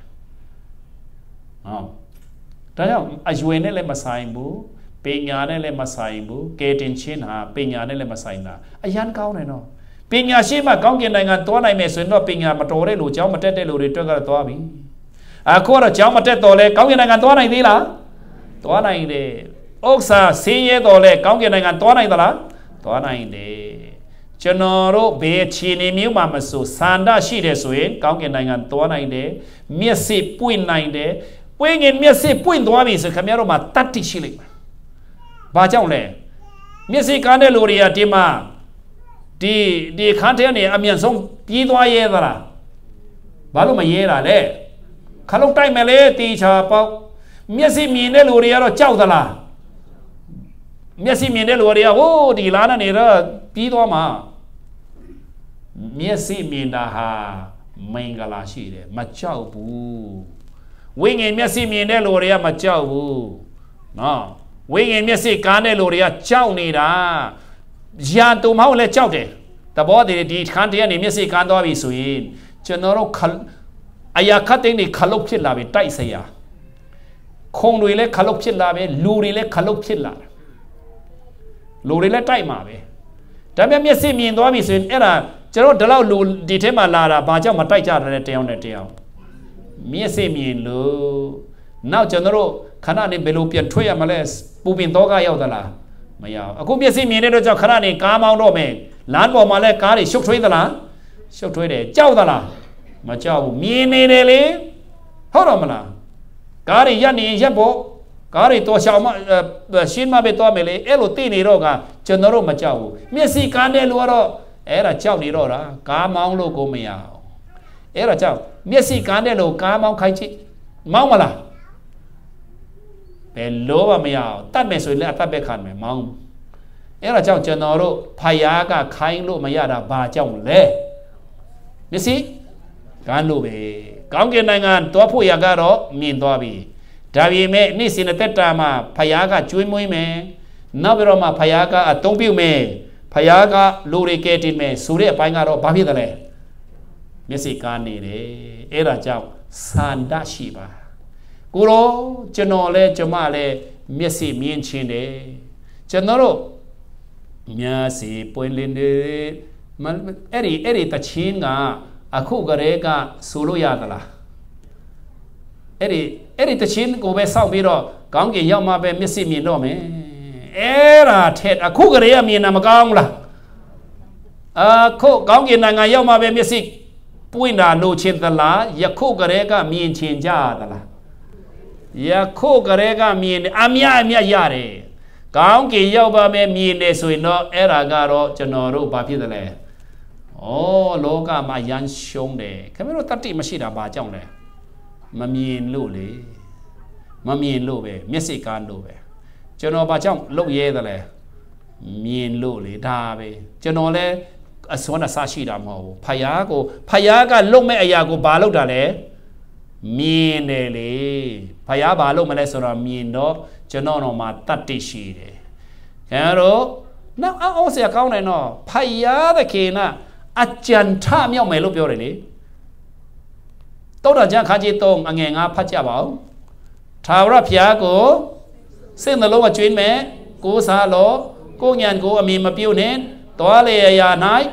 ဒါကြောင့်အရွယ်နဲ့လည်းမဆိုင်ဘူးပညာနဲ့လည်းမဆိုင်ဘူးကဲတင်ချင်းဟာပညာနဲ့လည်းမဆိုင်တာအရန်ကောင်းတယ်နော်ပညာရှိမှကောင်းကင်နိုင်ငံသွားနိုင်မယ်ဆိုရင်တော့ပညာမတော်တဲ့လူကျောင်းမတက်တဲ့လူတွေတွေ့ကြတော့သွားပြီအခုတော့ကျောင်းမတက်တော့လဲကောင်းကင်နိုင်ငံသွားနိုင်သေးလားသွားနိုင်တယ်ဥစ္စာဆင်းရဲတော်လဲကောင်းကင်နိုင်ငံသွားနိုင်သလားသွားနိုင်တယ်ကျွန်တော်တို့ဘယ်ခြေနေမျိုးမှမဆိုစန္ဒရှိတယ်ဆိုရင်ကောင်းကင်နိုင်ငံသွားနိုင်တယ်မျက်စိပွင့်နိုင်တယ်ပွင့်ငင်မျက်စိပွင့်သွားပြီဆိုခင်ဗျားတို့မှာတတ်တိရှိလိမ့်မယ်ဘာကြောင့်လဲမျက်စိကန်းတဲ့လူတွေကဒီမှာဒီခန်းထဲနေအမြန်ဆုံးပြေးသွားရဲသလားဘာလို့မရဲတာလဲခလုတ်တိုက်မယ်လေတီချာပေါက်မျက်စိမြင်တဲ့လူတွေကတော့ကြောက်သလားမျက်စိမြင်တဲ့လူတွေကဟိုးဒီလားနဲ့နေတော့ပြီးသွားမှာမျက်စိမြင်တာဟာမင်္ဂလာရှိတယ်မကြောက်ဘူးဝိညာဉ်မျက်စိမြင်တဲ့လူတွေကမကြောက်ဘူးနော်ဝိညာဉ်မျက်စိကားတဲ့လူတွေကကြောက်နေတာရာတူမဟုတ်လဲကြောက်တယ်တဘောတည်းဒီခန်းတည်းကနေမျက်စိကားသွားပြီဆိုရင်ကျွန်တော်တို့အရာခတ်တဲ့နေခလုတ်ဖြစ်လာပြီတိုက်စရာခုံတွေလည်းခလုတ်ဖြစ်လာပဲလူတွေလည်းခလုတ်ဖြစ်လာတယ်လူတွေလည်းတိုက်မှာပဲဒါပေမဲ့မျက်စိမြင်သွားပြီဆိုရင်အဲ့ဒါကျွန်တော်ဒီလောက်လူဒီထဲမှာလာတာဘာကြောင့်မတိုက်ကြတယ်တယောက်နဲ့တယောက်မျက်စိမြင်လို့နောက်ကျွန်တော်တို့ခဏနေဘယ်လိုပြန်ထွက်ရမလဲပူပင်တော့ကရောက်သလားမရောက်အခုမျက်စိမြင်တဲ့တော့ကြောင့်ခဏနေကားမောင်းတော့မယ်လမ်းပေါ်မှာလဲကားတွေရှုပ်ထွေးသလားရှုပ်ထွေးတယ်ကြောက်သလားမကြောက်ဘူးမြင်နေတယ်လေဟုတ်တော့မလားကားတွေရပ်နေရပ်ဖို့ကားတွေတော်ရှောင်မရှင်းမပဲတော့မယ်လေအဲ့လိုသိနေတော့ကကျွန်တော်တို့မကြောက်ဘူးမျက်စိကန်းတဲ့လူကတော့အဲ့ဒါကြောက်နေတော့တာကားမောင်းလို့ကိုမရအောင်အဲ့ဒါကြောင့်မျက်စိကန်းတဲ့လူကားမောင်းခိုင်းချစ်မောင်းမလားဘယ်လိုမှမရအောင်တတ်မယ်ဆိုရင်လည်းအတတ်ပဲခံမယ်မောင်းအဲ့ဒါကြောင့်ကျွန်တော်တို့ဖယားကခိုင်းလို့မရတာဘာကြောင့်လဲမျက်စိကန်းလို့ပဲကောင်းကင်နိုင်ငံသွားဖို့ရကတော့မြင်သွားပြီဒါပေမဲ့နေ့စဉ်သက်တာမှာဖယားကကျွေးမွေးမယ်နောက်ပြီးတော့မှဖယားကအသုံးပြုမယ်ဖယားကလူတွေကဲတင်မယ်ဆိုတဲ့အပိုင်းကတော့ဘာဖြစ်သလဲမျက်စိကန်းနေတယ်အဲ့ဒါကြောင့်စန္ဒရှိပါကိုရောကျွန်တော်လဲကျမလဲမျက်စိမြင်ချင်းတယ်ကျွန်တော်တို့မျက်စိပွင့်လင်းတယ်အဲ့ဒီတချင်းကအခုကလေးကဆိုလို့ရသလားအဲ့ဒီတချင်းကိုပဲစောက်ပြီးတော့ကောင်းကင်ရောက်မှပဲမျက်စိမြင်တော့မယ်အဲ့ဒါထက်အခုကလေးကမြင်တာမကောင်းလားအခုကောင်းကင်နိုင်ငံရောက်မှပဲမျက်စိပွင့်တာလို့ချင်းသလားယခုကလေးကမြင်ချင်ကြသလားယခုကလေးကမြင်အမြရတယ်ကောင်းကင်ရောက်ပါမယ်မြင်တယ်ဆိုရင်တော့အဲ့ဒါကတော့ကျွန်တော်တို့ဘာဖြစ်သလဲလောကမှာရန်ရှုံးတယ်ခင်ဗျားတို့တတိမရှိတာဘာကြောင့်လဲမမြင်လို့လေမမြင်လို့ပဲမျက်စိကန်းလို့ပဲကျွန်တော်ဘာကြောင့်လုတ်ရဲသလဲမြင်လို့လေဒါပဲကျွန်တော်လဲအစွမ်းအစရှိတာမဟုတ်ဘူးဖယားကလုတ်မဲ့အရာကိုဘာလုတ်တာလဲမြင်တယ်လေဖယားဘာလုတ်မလဲဆိုတော့မြင်တော့ကျွန်တော်တော့မှတတိရှိတယ်ခင်ဗျားတို့နောက်အော်ဆရာကောင်းတယ်နော်ဖယားသခင်ကအကြံထမြောက်မယ်လို့ပြောတယ်လေတောတာကျမ်းခန်းကြီး3အငယ်9ဖတ်ကြပါဦးထာဝရဘုရားကိုစိတ်နှလုံးအကျွင်းမဲ့ကိုးစားလို့ကိုဉာဏ်ကိုအမြင်မပြုတ်နဲ့တောလေရာ၌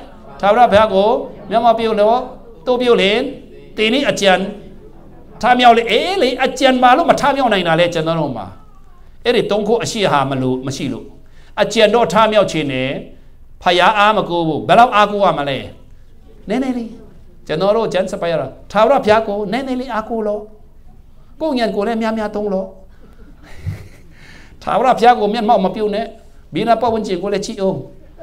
ท้าวราพยากูเนี่ยมาปิ้วเลยตัวปิ้วเลยตีนี้อาจารย์ท่าเมียวเลยเลยอาจารย์มาลูกมาท่าเมียวไหนน่ะเลยจันทร์ลงมาดิตรงคู่อาชีพหามันรู้ไม่ใช่ลูกอาจารย์โดนท่าเมียวชินเนี่ยพยาอามากูเบลล์อากูว่ามาเลยเน่เลยจันทร์รู้จันทร์สบายละท้าวราพยากูเน่เลยอากูโลกูเงินกูเลยมีตรงโลท้าวราพยากูมีมาปิ้วเนี่ยบินาป้าวันจีกูเลยชี้โอ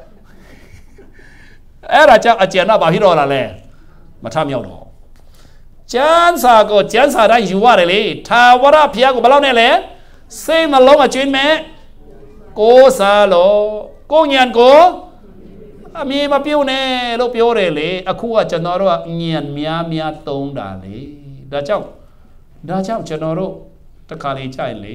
เราจะอาจารย์น่าบาฮิโร่ละเลยมาทำเยาวดอจันสาก็จันสาได้อยู่ว่าเลยท้าวราพยากูเบลล์เนี่ยเลยเส้นมาลงอาจุนแม่กูสาโลกูเงินกูมีมาปิ้วเนี่ยลูกปิ้วเลยคู่อาจารย์นอร์เงินมีตรงด่าเลยดาเจ้าจันนอร์ตะการใจเลย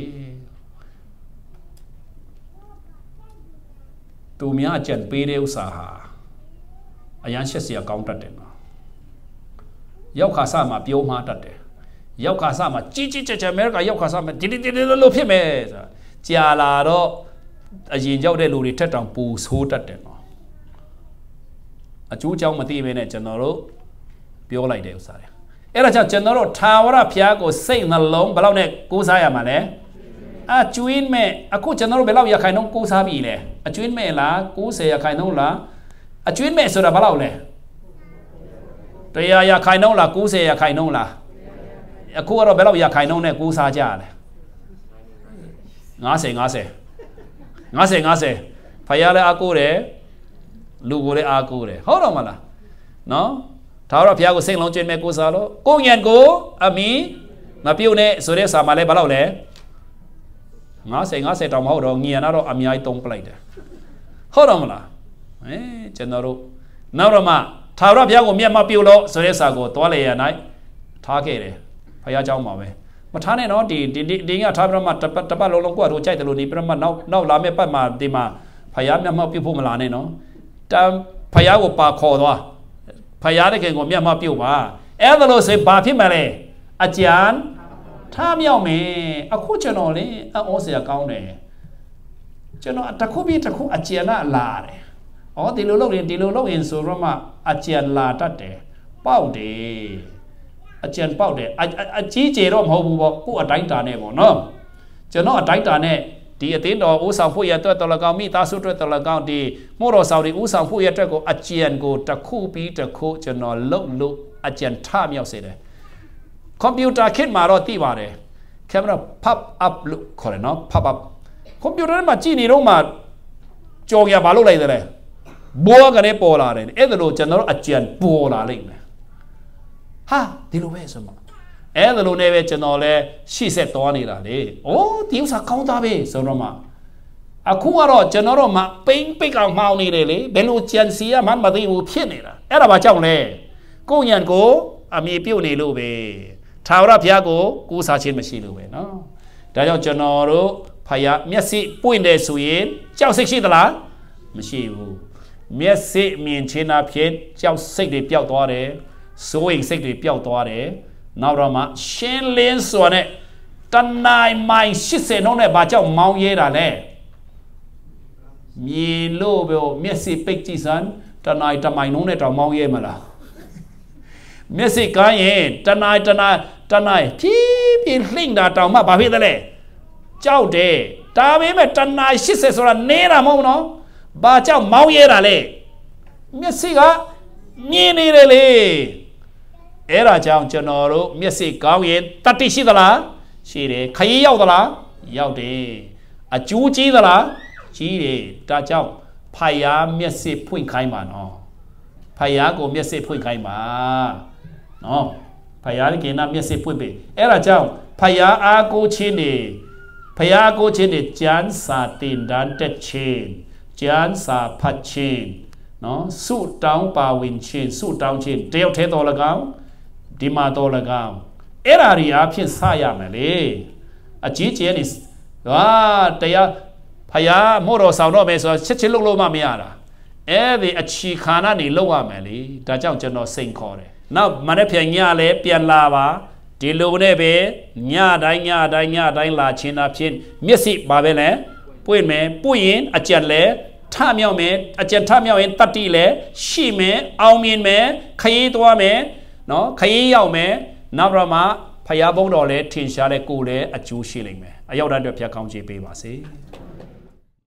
ตัวมีอาจารย์ปีเดียวสาหาอายันเสียกองตัดเด่นยกขาสามาปิ้วมาตัดเด่นยกขาสามาจี้เมื่อกี้ยกขาสามาดิลุพี่เมย์เจ้าลาโรยินเจ้าได้รู้ดิทัดตังปูสู้ตัดเด่นจู่เจ้ามาตีเมย์จันนอร์ปิ้วไหลเดียวสาเราจะจันนอร์ท้าวราพยากูเซ็งนั่งลงเบลล์เนี่ยกูสายมาเลยจุนเมย์คู่จันนอร์เบลล์อยากให้น้องกูสาบีเลยจุนเมย์ละกูเสียอยากให้น้องละจุนเมย์สุดาเบลล์เลยแต่อยากให้น้องละกูเสียอยากให้น้องละคู่เราเบลล์อยากให้น้องเนี่ยกูสาจ้าเลยงาเสพยาเลยอากูเลยลูกเลยอากูเลยเขาเรามาละเนาะท้าวราพยากูเซ็งลงจุนเมย์กูสาโลกูเงินกูมีมาปิ้วเนี่ยสุดเดชสามาเลยเบลล์เลยงาเสตอมเขาเราเงียนะเรามีไอตรงไปเลยเขาเรามาละจันนอร์นาวมาท้าวราพยากูมีมาปิ้วโลสุดเดชสากูตัวเลยยังไงท้าเกเลยพยาเจ้ามาเว้มาท้าเนี่ยเนาะดีงี้ท้าวรามาตะบ้าลงกว่ารู้ใจแต่รู้นี่ประมาณนาวลาไม่ป้ามาดีมาพยามีมาปิ้วพูดมาลาเนี่ยเนาะแต่พยากูปากคอตัวพยาได้เก่งกูมีมาปิ้วมาแต่เราเสพบาพี่มาเลยอาจารย์ถ้าไม่เอาเมย์คู่จันนอร์เลยโอเสียก้าวเนี่ยจันนอร์ตะคู่พี่ตะคู่อาจารย์น่ะลาเลยดีโลกเห็นสุรมาอาจารย์ลาตัดเดเป้าเดอาจารย์เป้าเดจีเจรอมเขาบอกกูอัดไตตาเนี่ยบอกเนาะจันนอร์อัดไตตาเนี่ยดีติดดออุสาวผู้ยาตัวตะละกาวมีตาสุดตัวตะละกาวดีโมโรสาวดีอุสาวผู้ยาตัวกูอาจารย์กูตะคู่พี่ตะคู่จันนอร์ลุกอาจารย์ท่าไม่เอาเสียเลยคอมพิวเตอร์ขึ้นมารอตีมาเลยแค่มันพับอัพลุกขอเลยเนาะพับอัพคอมพิวเตอร์มาจีนี่ลงมาโจงยาบาลุกเลยเลยบัวกันเนี่ยโปล่าเลยเอ็ดลูจันนอร์อาจารย์โปล่าเลยฮะดีลูเวสมาเอ็ดลูเนี่ยจันนอร์เลยชีเซตตัวนี่ละเลยโอ้ที่อุตส่าห์เข้าตาเบ้สมมาคู่ว่าเราจันนอร์มาปิ๊งเอาเมานี่เลยเบลูจันเสียมันมาตีอูเพี้ยนนี่ละเอ็ดเราบ้าเจ้าเลยกูยันกูมีปิ้วนี่ลูเบ้ท้าวราพยากูสาชินไม่ใช่ลูเบ้เนาะแต่เจ้าจันนอร์พยาเมียสิปุ่นเดสุยินเจ้าสิชิตละไม่ใช่บูเมียสิมีนชินาเพียนเจ้าสิกดีเปียวตัวเด้สวยสิกดีเปียวตัวเด้นาวรามาเชนเลนส่วนเนี่ยตันนายไม่ชิเซนงเนี่ยบาเจ้าเมาเย่ละเนี่ยมีลูเบลเมียสิเป็กจีสันตันนายทำไมน้องเนี่ยเราเมาเย่มาละเมียสิกันเองตันนายพี่ลิงดาเต่ามาบาพี่นั่นแหละเจ้าเดตาไม่ตันนายชิเซส่วนเนรามั่งเนาะบาเจ้าเมาเย่ละเลยเมียสิกะมีนี่เลยเราเจ้าจันนอร์เมียสิก้าวเย็นตัดที่สิตละสิเดขยี้ยาวตละยาวเดจูจีตละจีเดตาเจ้าพยาเมียสิพูดใครมาเนาะพยากูเมียสิพูดใครมาเนาะพยาที่กินน้ำเมียสิพูดไปเราเจ้าพยาอากูชินดีจันสาตินดันเตชินจันสาพัชชินเนาะสู้ดาวปาวินชินสู้ดาวชินเดียวเทตัวละกันดีมาตัวละกันเราเรียกพิษสายมาเลยจีเจนิสว่าแต่ยาพยาโมโรสาวน้องเมสเช็ดลูกมาไม่ยากดิชีขานานี่ลูกมาเลยแต่เจ้าจะนอสิงคอเลยน่ามันเพียงเงี้ยเลยเปลี่ยนลาวาดีลูกเนี่ยเบเงี้ยได้ลาชินาพินเมียสิบาเบเลยปุ้ยเมปุ้ยอาจารย์เลยทမြောက်မယ်အကျက်ထမြောက်ရင်တတ္တိလည်းရှိမယ်အောင်မြင်မယ်ခရီးသွားမယ်နော်ခရီးရောက်မယ်နောက်တော့မှဖယားဘုံတော်လည်းထင်ရှားတဲ့ကိုယ်လည်းအကျိုးရှိလိမ့်မယ်အရောက်တဲ့အတွက်ဖျက်ကောင်းချေးပေးပါစေ